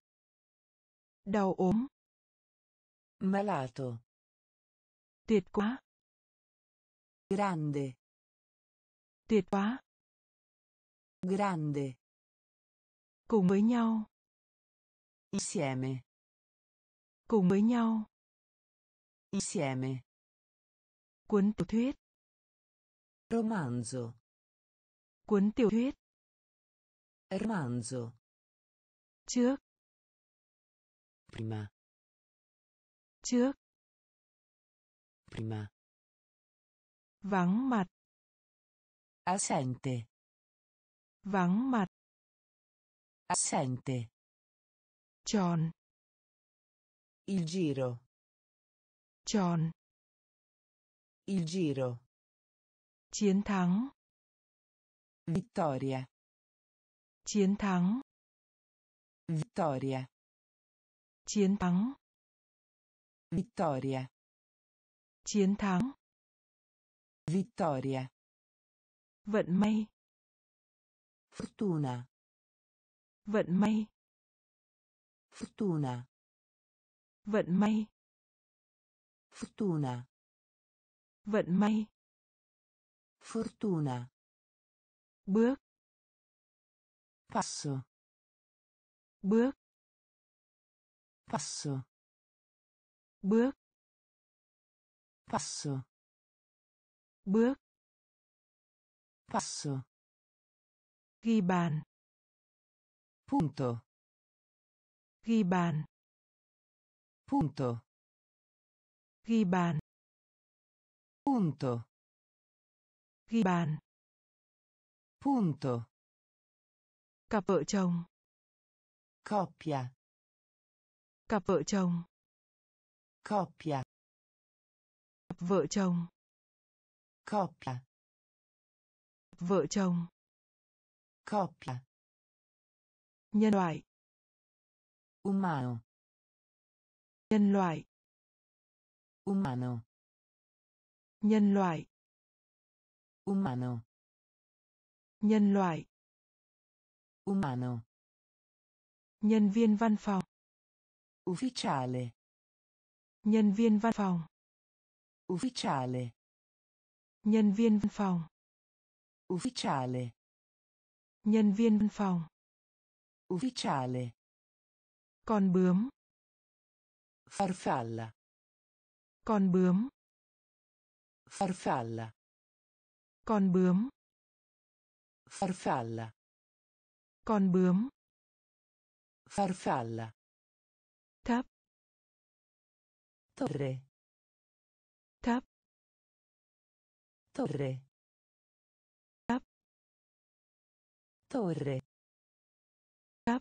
Đau ốm. Malato. Tuyệt quá. Grande. Tuyệt quá. Grande. Cùng với nhau. Insieme. Cùng với nhau. Insieme. Cuốn tiểu thuyết. Romanzo. Cuốn tiểu thuyết. Romanzo. Trước. Prima. Trước. Prima. Vắng mặt. Assente. Vắng mặt. Assente. Tròn. Il giro. Tròn. Il giro. Chiến thắng. Vittoria. Chiến thắng. Vittoria. Chiến thắng. Vittoria. Chiến thắng. Vittoria. Vận may. Fortuna. Vận may. Fortuna. Vận may. Fortuna. Vận may. Fortuna. Bước. Passo. Bước. Passo. Bước. Passo. Bước. Passo. Ghi bàn. Punto. Ghi bàn. Punto. Ghi bàn. Punto. Ghi bàn. Punto. Cặp vợ chồng. Coppia. Cặp vợ chồng. Coppia. Cặp vợ chồng. Coppia. Cặp vợ chồng. Coppia. Nhân loại. Umano. Nhân loại. Umano. Nhân loại. Umano. Nhân loại. Umano. Nhân viên văn phòng. Ufficiale. Nhân viên văn phòng. Ufficiale. Nhân viên văn phòng. Ufficiale. Nhân viên văn phòng. Ufficiale. Con bướm. Farfalla. Con bướm. Farfalla. Con bướm. Farfalla. Con bướm. Farfalla. Thấp. Torre. Thấp. Torre. Thấp. Torre. Thấp.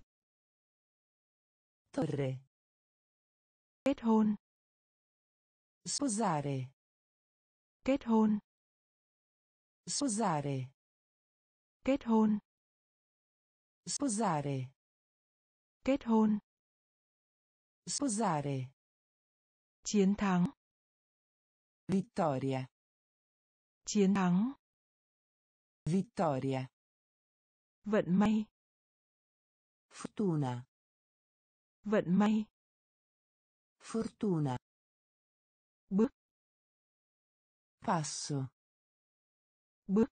Torre. Kết hôn. Sposare. Kết hôn. Sposare. Kết hôn. Sposare. Kết hôn. Sposare. Chiến thắng. Vittoria. Chiến thắng. Vittoria. Vận may. Fortuna. Vận may. Fortuna. Bước. Passo. Bước.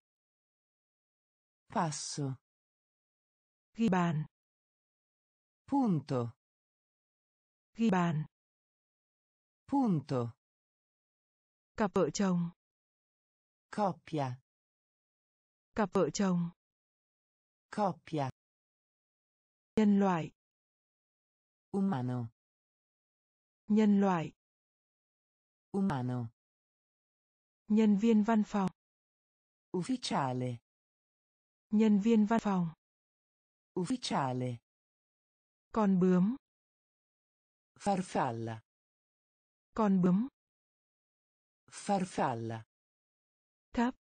Passo. Ghi bàn. Punto. Ghi bàn. Punto. Cặp vợ chồng. Coppia. Cặp vợ chồng. Coppia. Nhân loại. Umano. Nhân loại. Umano. Nhân viên văn phòng. Ufficiale. Nhân viên văn phòng. Ufficiale. Con bướm. Farfalla. Con bướm. Farfalla. Thấp.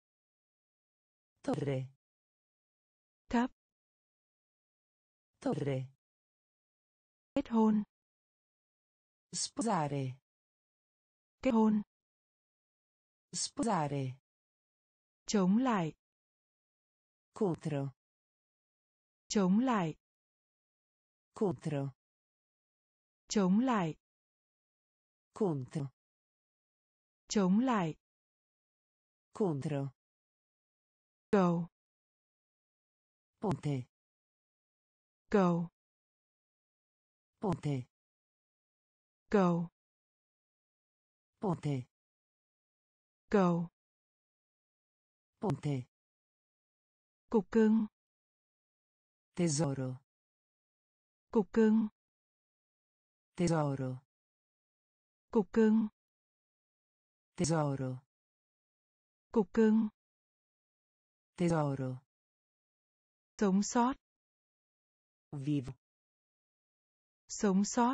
Torre. Thấp. Torre. Kết hôn. Sposare. Kết hôn. Sposare. Chống lại. Contro. Chống lại. Contro. Chống lại. Contro. Chống lại. Contro. Cầu. Ponte. Cầu. Ponte. Cầu. Ponte. Cầu. Ponte. Cục cưng. Tesoro. Cục cưng. Tesoro. Cục cưng. Tesoro. Cục cưng. Tesoro. Sống sót. Vivo. Sống sót.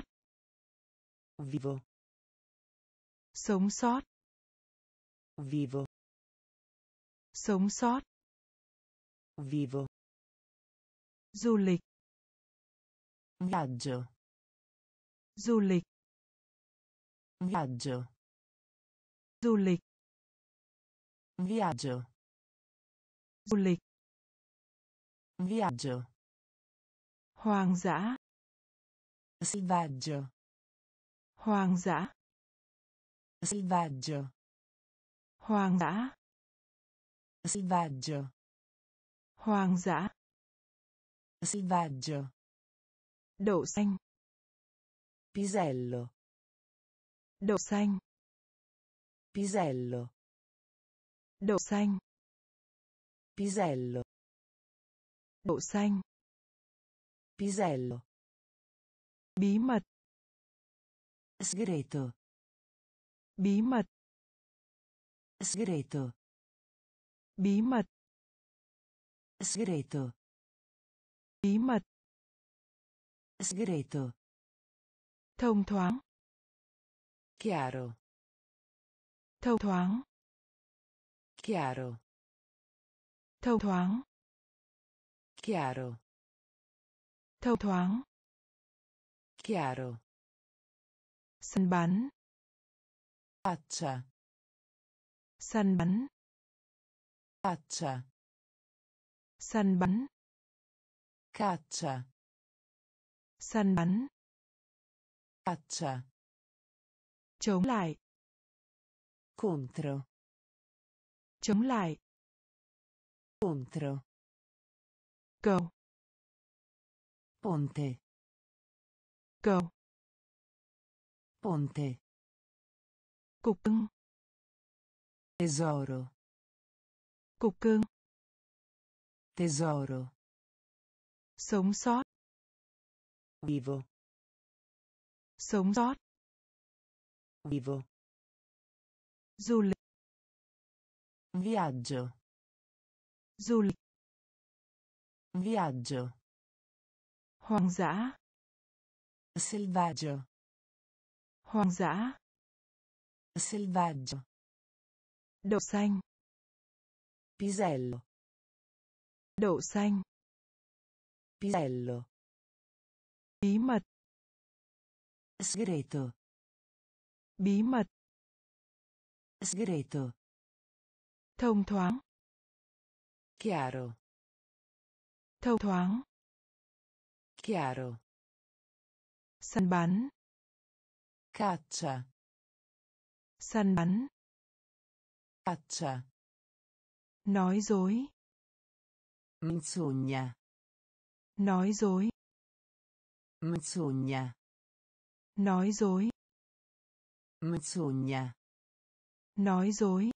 Vivo. Sống sót. Vivo. Sống sót. Vivo. Du lịch. Viaggio. Du lịch. Viaggio. Du lịch. Viaggio. Du lịch. Viaggio. Hoang dã. Selvaggio. Hoang dã. Selvaggio. Hoang dã. Selvaggio. Hoang dã. Selvaggio. Đậu xanh. Pisello. Đậu xanh. Pisello. Đậu xanh. Pisello. Đậu xanh. Pisello. Bí mật. Segreto. Bí mật. Segreto. Bí mật. Segreto. Bí mật. Segreto. Thông thoáng. Chiaro. Thông thoáng. Chiaro. Thông thoáng. Chiaro. Thông thoáng. Chiaro. Săn bắn. Caccia. Săn bắn. Caccia. Săn bắn. Caccia. Săn bắn. Caccia. Chống lại. Contro. Chống lại. Contro. Cầu. Ponte. Cầu. Ponte. Cục cưng. Tesoro. Cục cưng. Tesoro. Sống sót. Vivo. Sống sót. Vivo. Du lịch. Viaggio. Du lịch. Viaggio. Hoang dã. Selvaggio. Hoang dã. Selvaggio. Đậu xanh. Pisello. Đậu xanh. Pisello. Bí mật. Segreto. Bí mật. Segreto. Thông thoáng. Chiaro. Thông thoáng. Chiaro. Săn bắn. Caccia. Săn bắn. Caccia. Nói dối. Menzogna. Nói dối. Menzogna. Nói dối. Menzogna. Nói dối.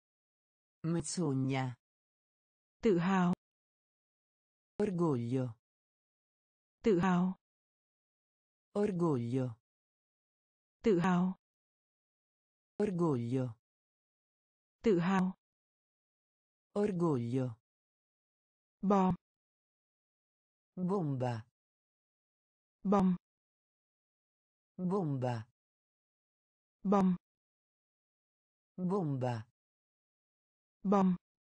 Menzogna. Tự hào. Orgoglio. Tự hào. Orgoglio. Tự hào. Orgoglio. Tự hào. Orgoglio. Bom. Bomba. Bom. Bomba. Bom. Bomba. Bom.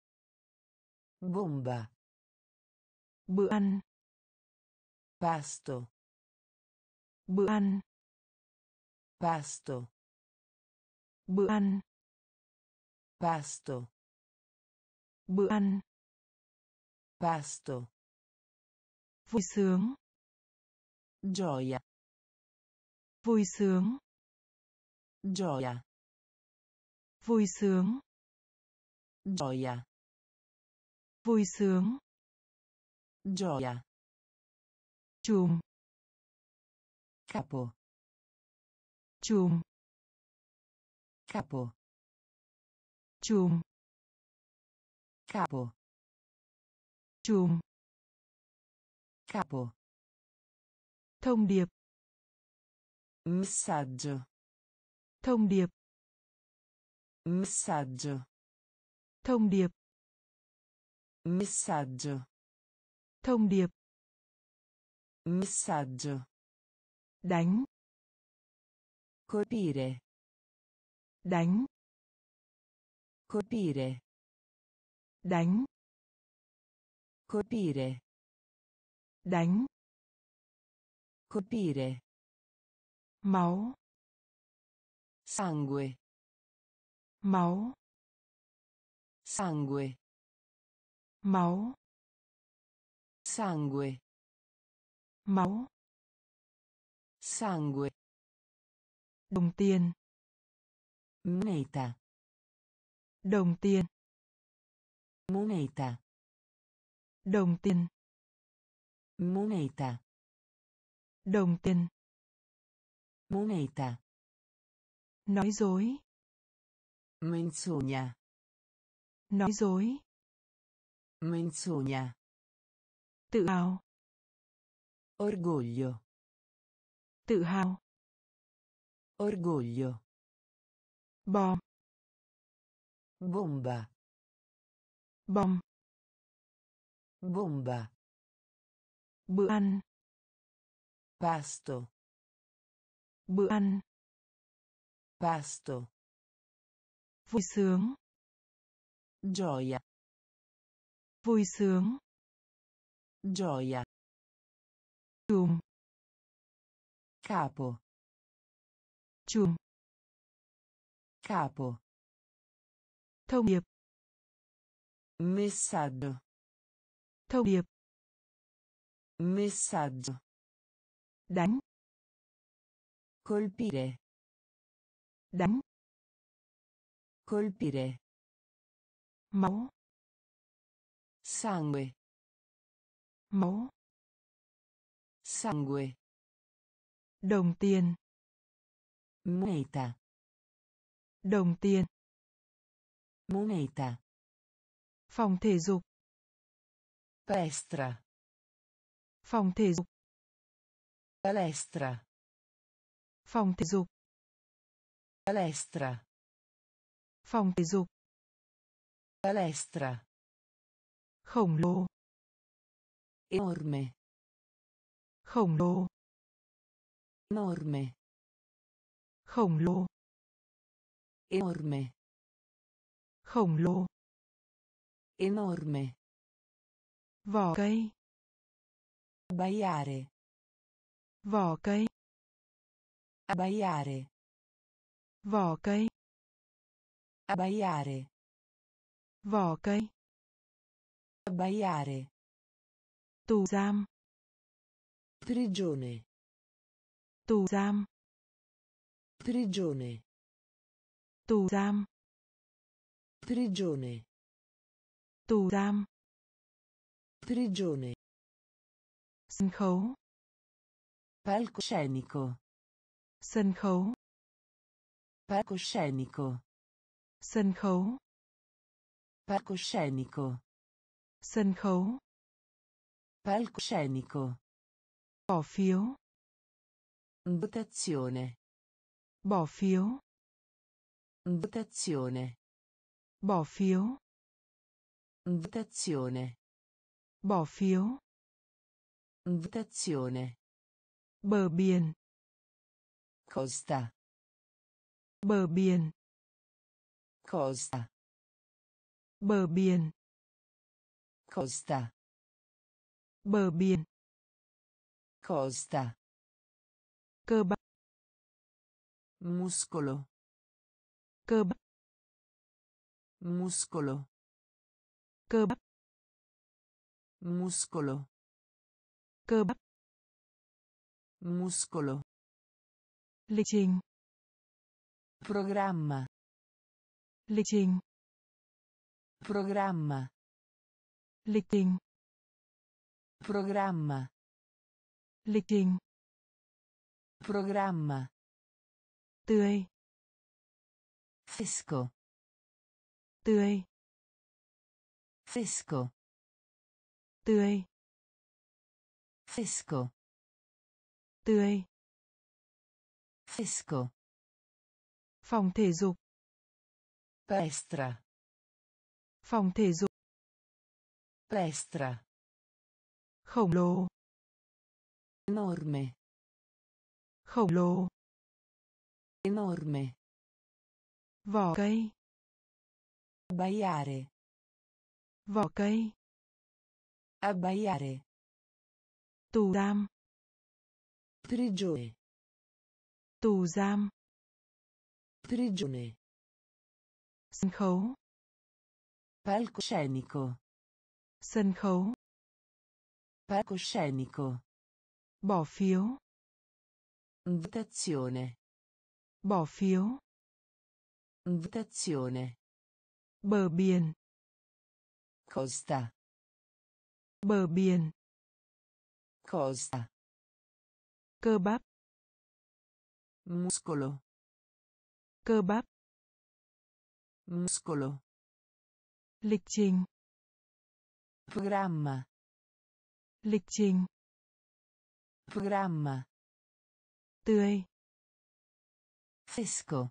Bomba. Bữa ăn. Pasto. Bữa ăn. Pasto. Bữa ăn. Pasto. Bữa ăn. Pasto. Vui sướng. Gioia. Vui sướng. Gioia. Vui sướng. Gioia. Vui sướng. Gioia. Chùm. Capo. Chùm. Capo. Chùm. Capo. Chùm. Capo. Thông điệp. Messaggio. Thông điệp. Messaggio. Thông điệp. Messaggio. Thông điệp. Messaggio. Đánh. Colpire. Đánh. Colpire. Đánh. Colpire. Đánh. Colpire. Máu. Sangue. Máu. Sangue. Máu. Sangue. Máu. Sangue. Đồng tiền. Moneta. Đồng tiền. Moneta. Đồng tiền. Moneta. Đồng tiền. Moneta. Nói dối. Menzogna. Nói dối. Menzogna. Tự hào. Orgoglio. Tự hào. Orgoglio. Bom. Bomba. Bom. Bomba. Bữa ăn. Pasto. Bữa ăn. Pasto. Vui sướng. Gioia. Vui sướng. Gioia. Chùm. Capo. Chùm. Capo. Thông điệp. Messaggio. Thông điệp. Messaggio. Đánh. Colpire. Đánh. Colpire. Máu. Sangue. Máu. Sangue. Đồng tiền. Moneta. Đồng tiền. Moneta. Phòng thể dục. Palestra. Phòng thể dục. Palestra. Phòng thể dục. Palestra. Phòng thể dục. Palestra. Khổng lồ. Enorme. Khổng lồ. Enorme. Khổng lồ. Enorme. Khổng lồ. Enorme. Vỏ cây. Abbaiare. Vỏ cây. Abbaiare. Vỏ cây. Abbaiare. Vỏ cây. Abbaiare. Tù giam. Prigione. Tù giam. Prigione. Tù giam. Prigione. Tù giam. Prigione. Sân khấu. Palcoscenico. Sân khấu. Palcoscenico. Sân khấu. Palcoscenico. Sân khấu. Palcoscenico. Bỏ phiếu. Votazione. Bỏ phiếu. Votazione. Bỏ phiếu. Votazione. Bỏ phiếu. Votazione. Bờ biển. Costa. Bờ biển. Costa. Bờ biển. Costa. Bờ biển. Costa. Cơ bắp. Muscolo. Cơ bắp. Muscolo. Cơ bắp. Muscolo. Cơ bắp. Muscolo. Lịch trình. Programma. Lịch trình. Programma. Lịch trình. Programma. Lịch trình. Programma. Tươi. Fresco. Tươi. Fresco. Tươi. Fresco. Tươi. Fresco. Phòng thể dục. Palestra. Phòng thể dục. Palestra. Khổng lồ. Enorme. Khổng lồ. Enorme. Vỏ cây. Abbaiare. Vỏ cây. Abbaiare. Tù giam. Prigione. Tù giam. Prigione. Sân khấu. Palcoscenico. Sân khấu. Palcoscenico. Bỏ phiếu. Votazione. Bỏ phiếu. Votazione. Bờ biển. Costa. Bờ biển. Costa. Cơ bắp. Muscolo. Cơ bắp. Muscolo. Lịch trình. Programma. Lịch trình. Programma. Tươi. Fresco.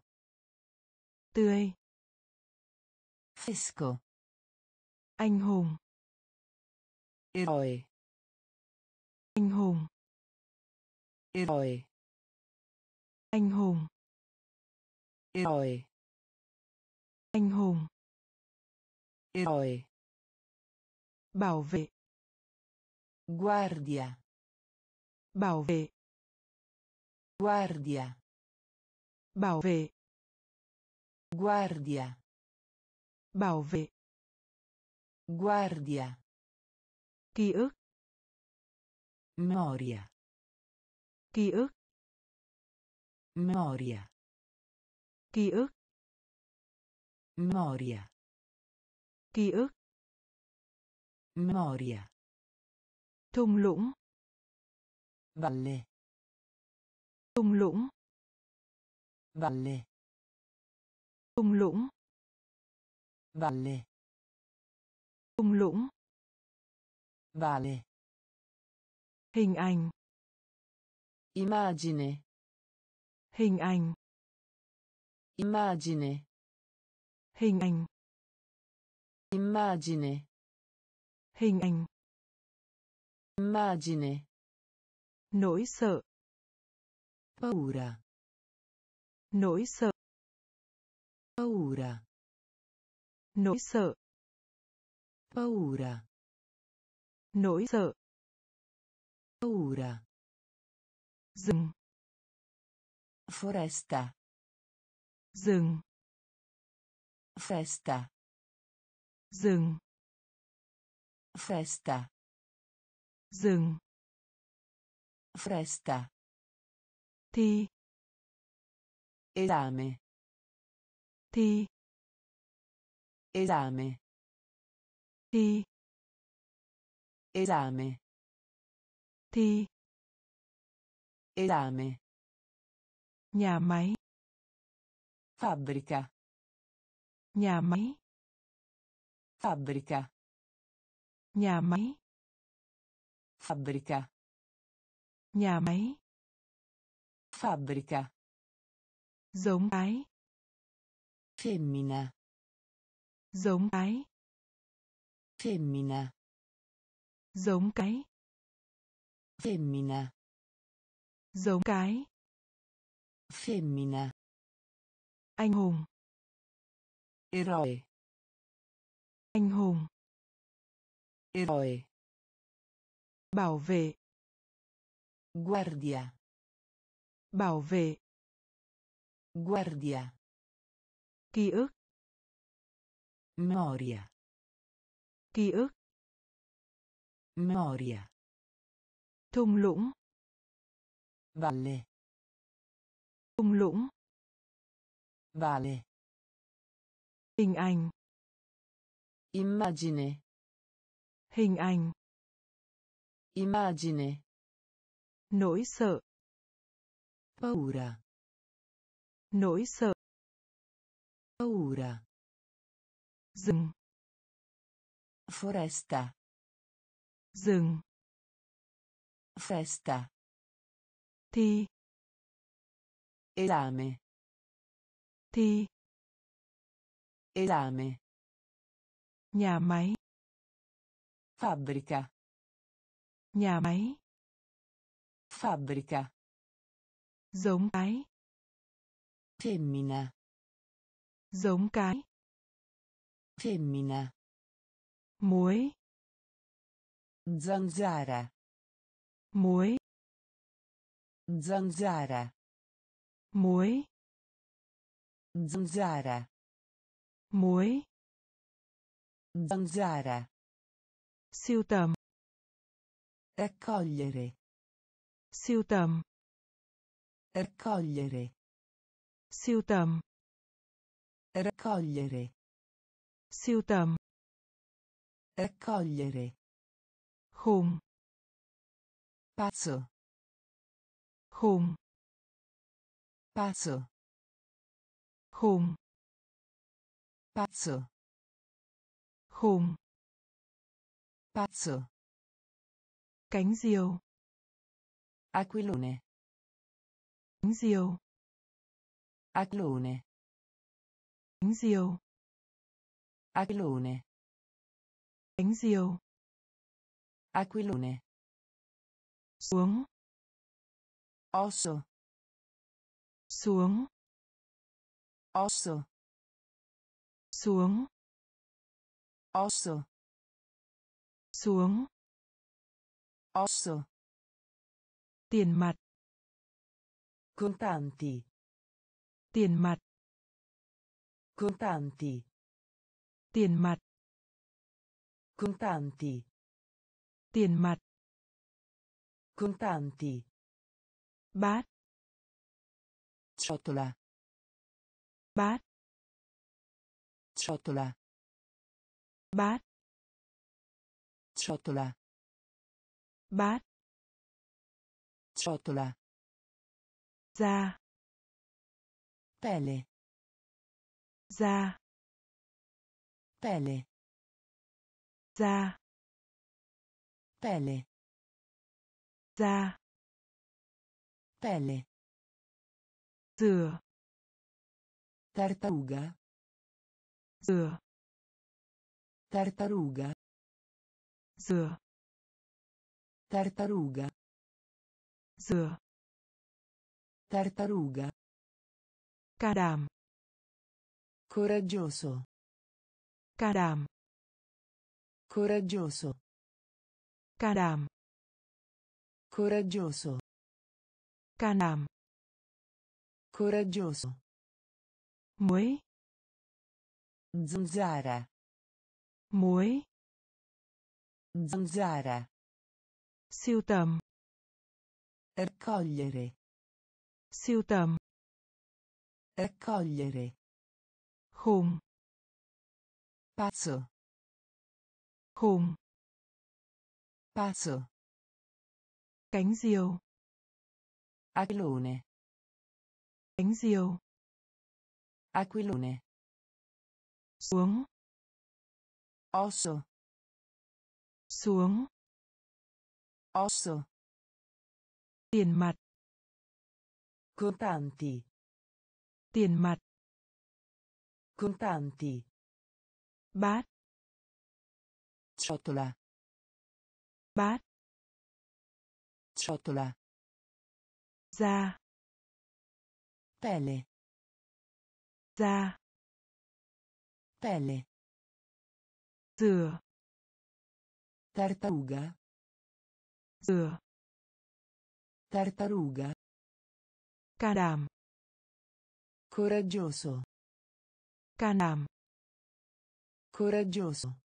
Tươi. Fresco. Anh hùng. Eroe. Anh hùng. Eroe. Anh hùng. Eroe. Anh hùng. Eroe. Bảo vệ. Guardia. Bảo vệ. Guardia. Bảo vệ. Guardia. Bảo vệ. Guardia. Ký ức. Memoria. Ký ức. Memoria. Ký ức. Memoria. Ký ức. Memoria. Thung lũng. Valle. Thung lũng. Valle. Thung lũng. Valle. Thung lũng. Vale. Hình ảnh. Immagine. Hình ảnh. Immagine. Hình ảnh. Immagine. Hình ảnh. Immagine. Nỗi sợ. Paura. Nỗi sợ. Paura. Nỗi sợ. Paura. Nỗi sợ. Paura. Rừng. Foresta. Rừng. Festa. Rừng. Festa. Rừng. Fresta. Thi. Esame. Thi. Esame. Thi. Esame. Thi. Esame. Nhà máy. Fabbrica. Nhà máy. Fabbrica. Nhà máy. Fabbrica. Nhà máy. Fabbrica. Giống cái. Femmina. Giống cái. Femmina. Giống cái. Femmina. Giống cái. Femmina. Anh hùng. Eroe. Anh hùng. Eroe. Bảo vệ. Guardia. Bảo vệ. Guardia. Ký ức. Memoria. Ký ức. Memoria. Thung lũng. Valle. Thung lũng. Vale. Hình ảnh. Immagine. Hình ảnh. Immagine. Nỗi sợ. Paura. Nỗi sợ. Paura. Rừng. Foresta. Rừng. Festa. Thi. Esame. Thi. Esame. Nhà máy. Fabbrica. Nhà máy. Fabbrica. Giống cái. Femmina. Giống cái. Femmina. Muối. Zanzara. Muối. Zanzara. Muối. Zanzara. Muối. Zanzara. Sưu tầm. Raccogliere. Sưu tầm. Raccogliere. Sưu tầm. Raccogliere. Sưu tầm. Raccogliere. Khùng. Pazzo. Khùng. Pazzo. Khùng. Pazzo. Khùng. Pazzo. Cánh diều. Aquilone. Cánh diều. Aquilone. Cánh diều. Aquilone. Cánh diều. Aquilone. Xuống. Osso. Xuống. Osso. Xuống. Osso. Xuống. Osso. Tiền mặt. Contanti. Tiền mặt. Contanti. Tiền mặt. Contanti. Tiền mặt. Contanti. Bát. Ciotola. Bát. Ciotola. Bát. Ciotola. Bát. Ciotola. Da. Pelle. Da. Pelle. Da. Pelle. Da. Pelle. Rửa. Tartaruga. Rửa. Tartaruga. Rửa. Tartaruga. Rửa. Tartaruga. Ca đảm. Coraggioso. Ca đảm. Coraggioso. Ca đảm. Coraggioso. Ca đảm. Coraggioso. Muối. Zanzara. Muối. Zanzara. Sưu tầm. Raccogliere. Sưu tầm. Raccogliere. Khùng. Pazzo. Khùng. Pazzo. Cánh diều. Aquilone. Cánh diều. Aquilone. Xuống. Osso. Xuống. Osso. Tiền mặt. Contanti. Tiền mặt. Contanti. Bát. Ciotola. Bát. Ciotola. Da. Pelle. Da. Pelle. Rửa. Tartaruga. Rửa. Tartaruga. Ca đảm. Coraggioso. Ca đảm. Coraggioso.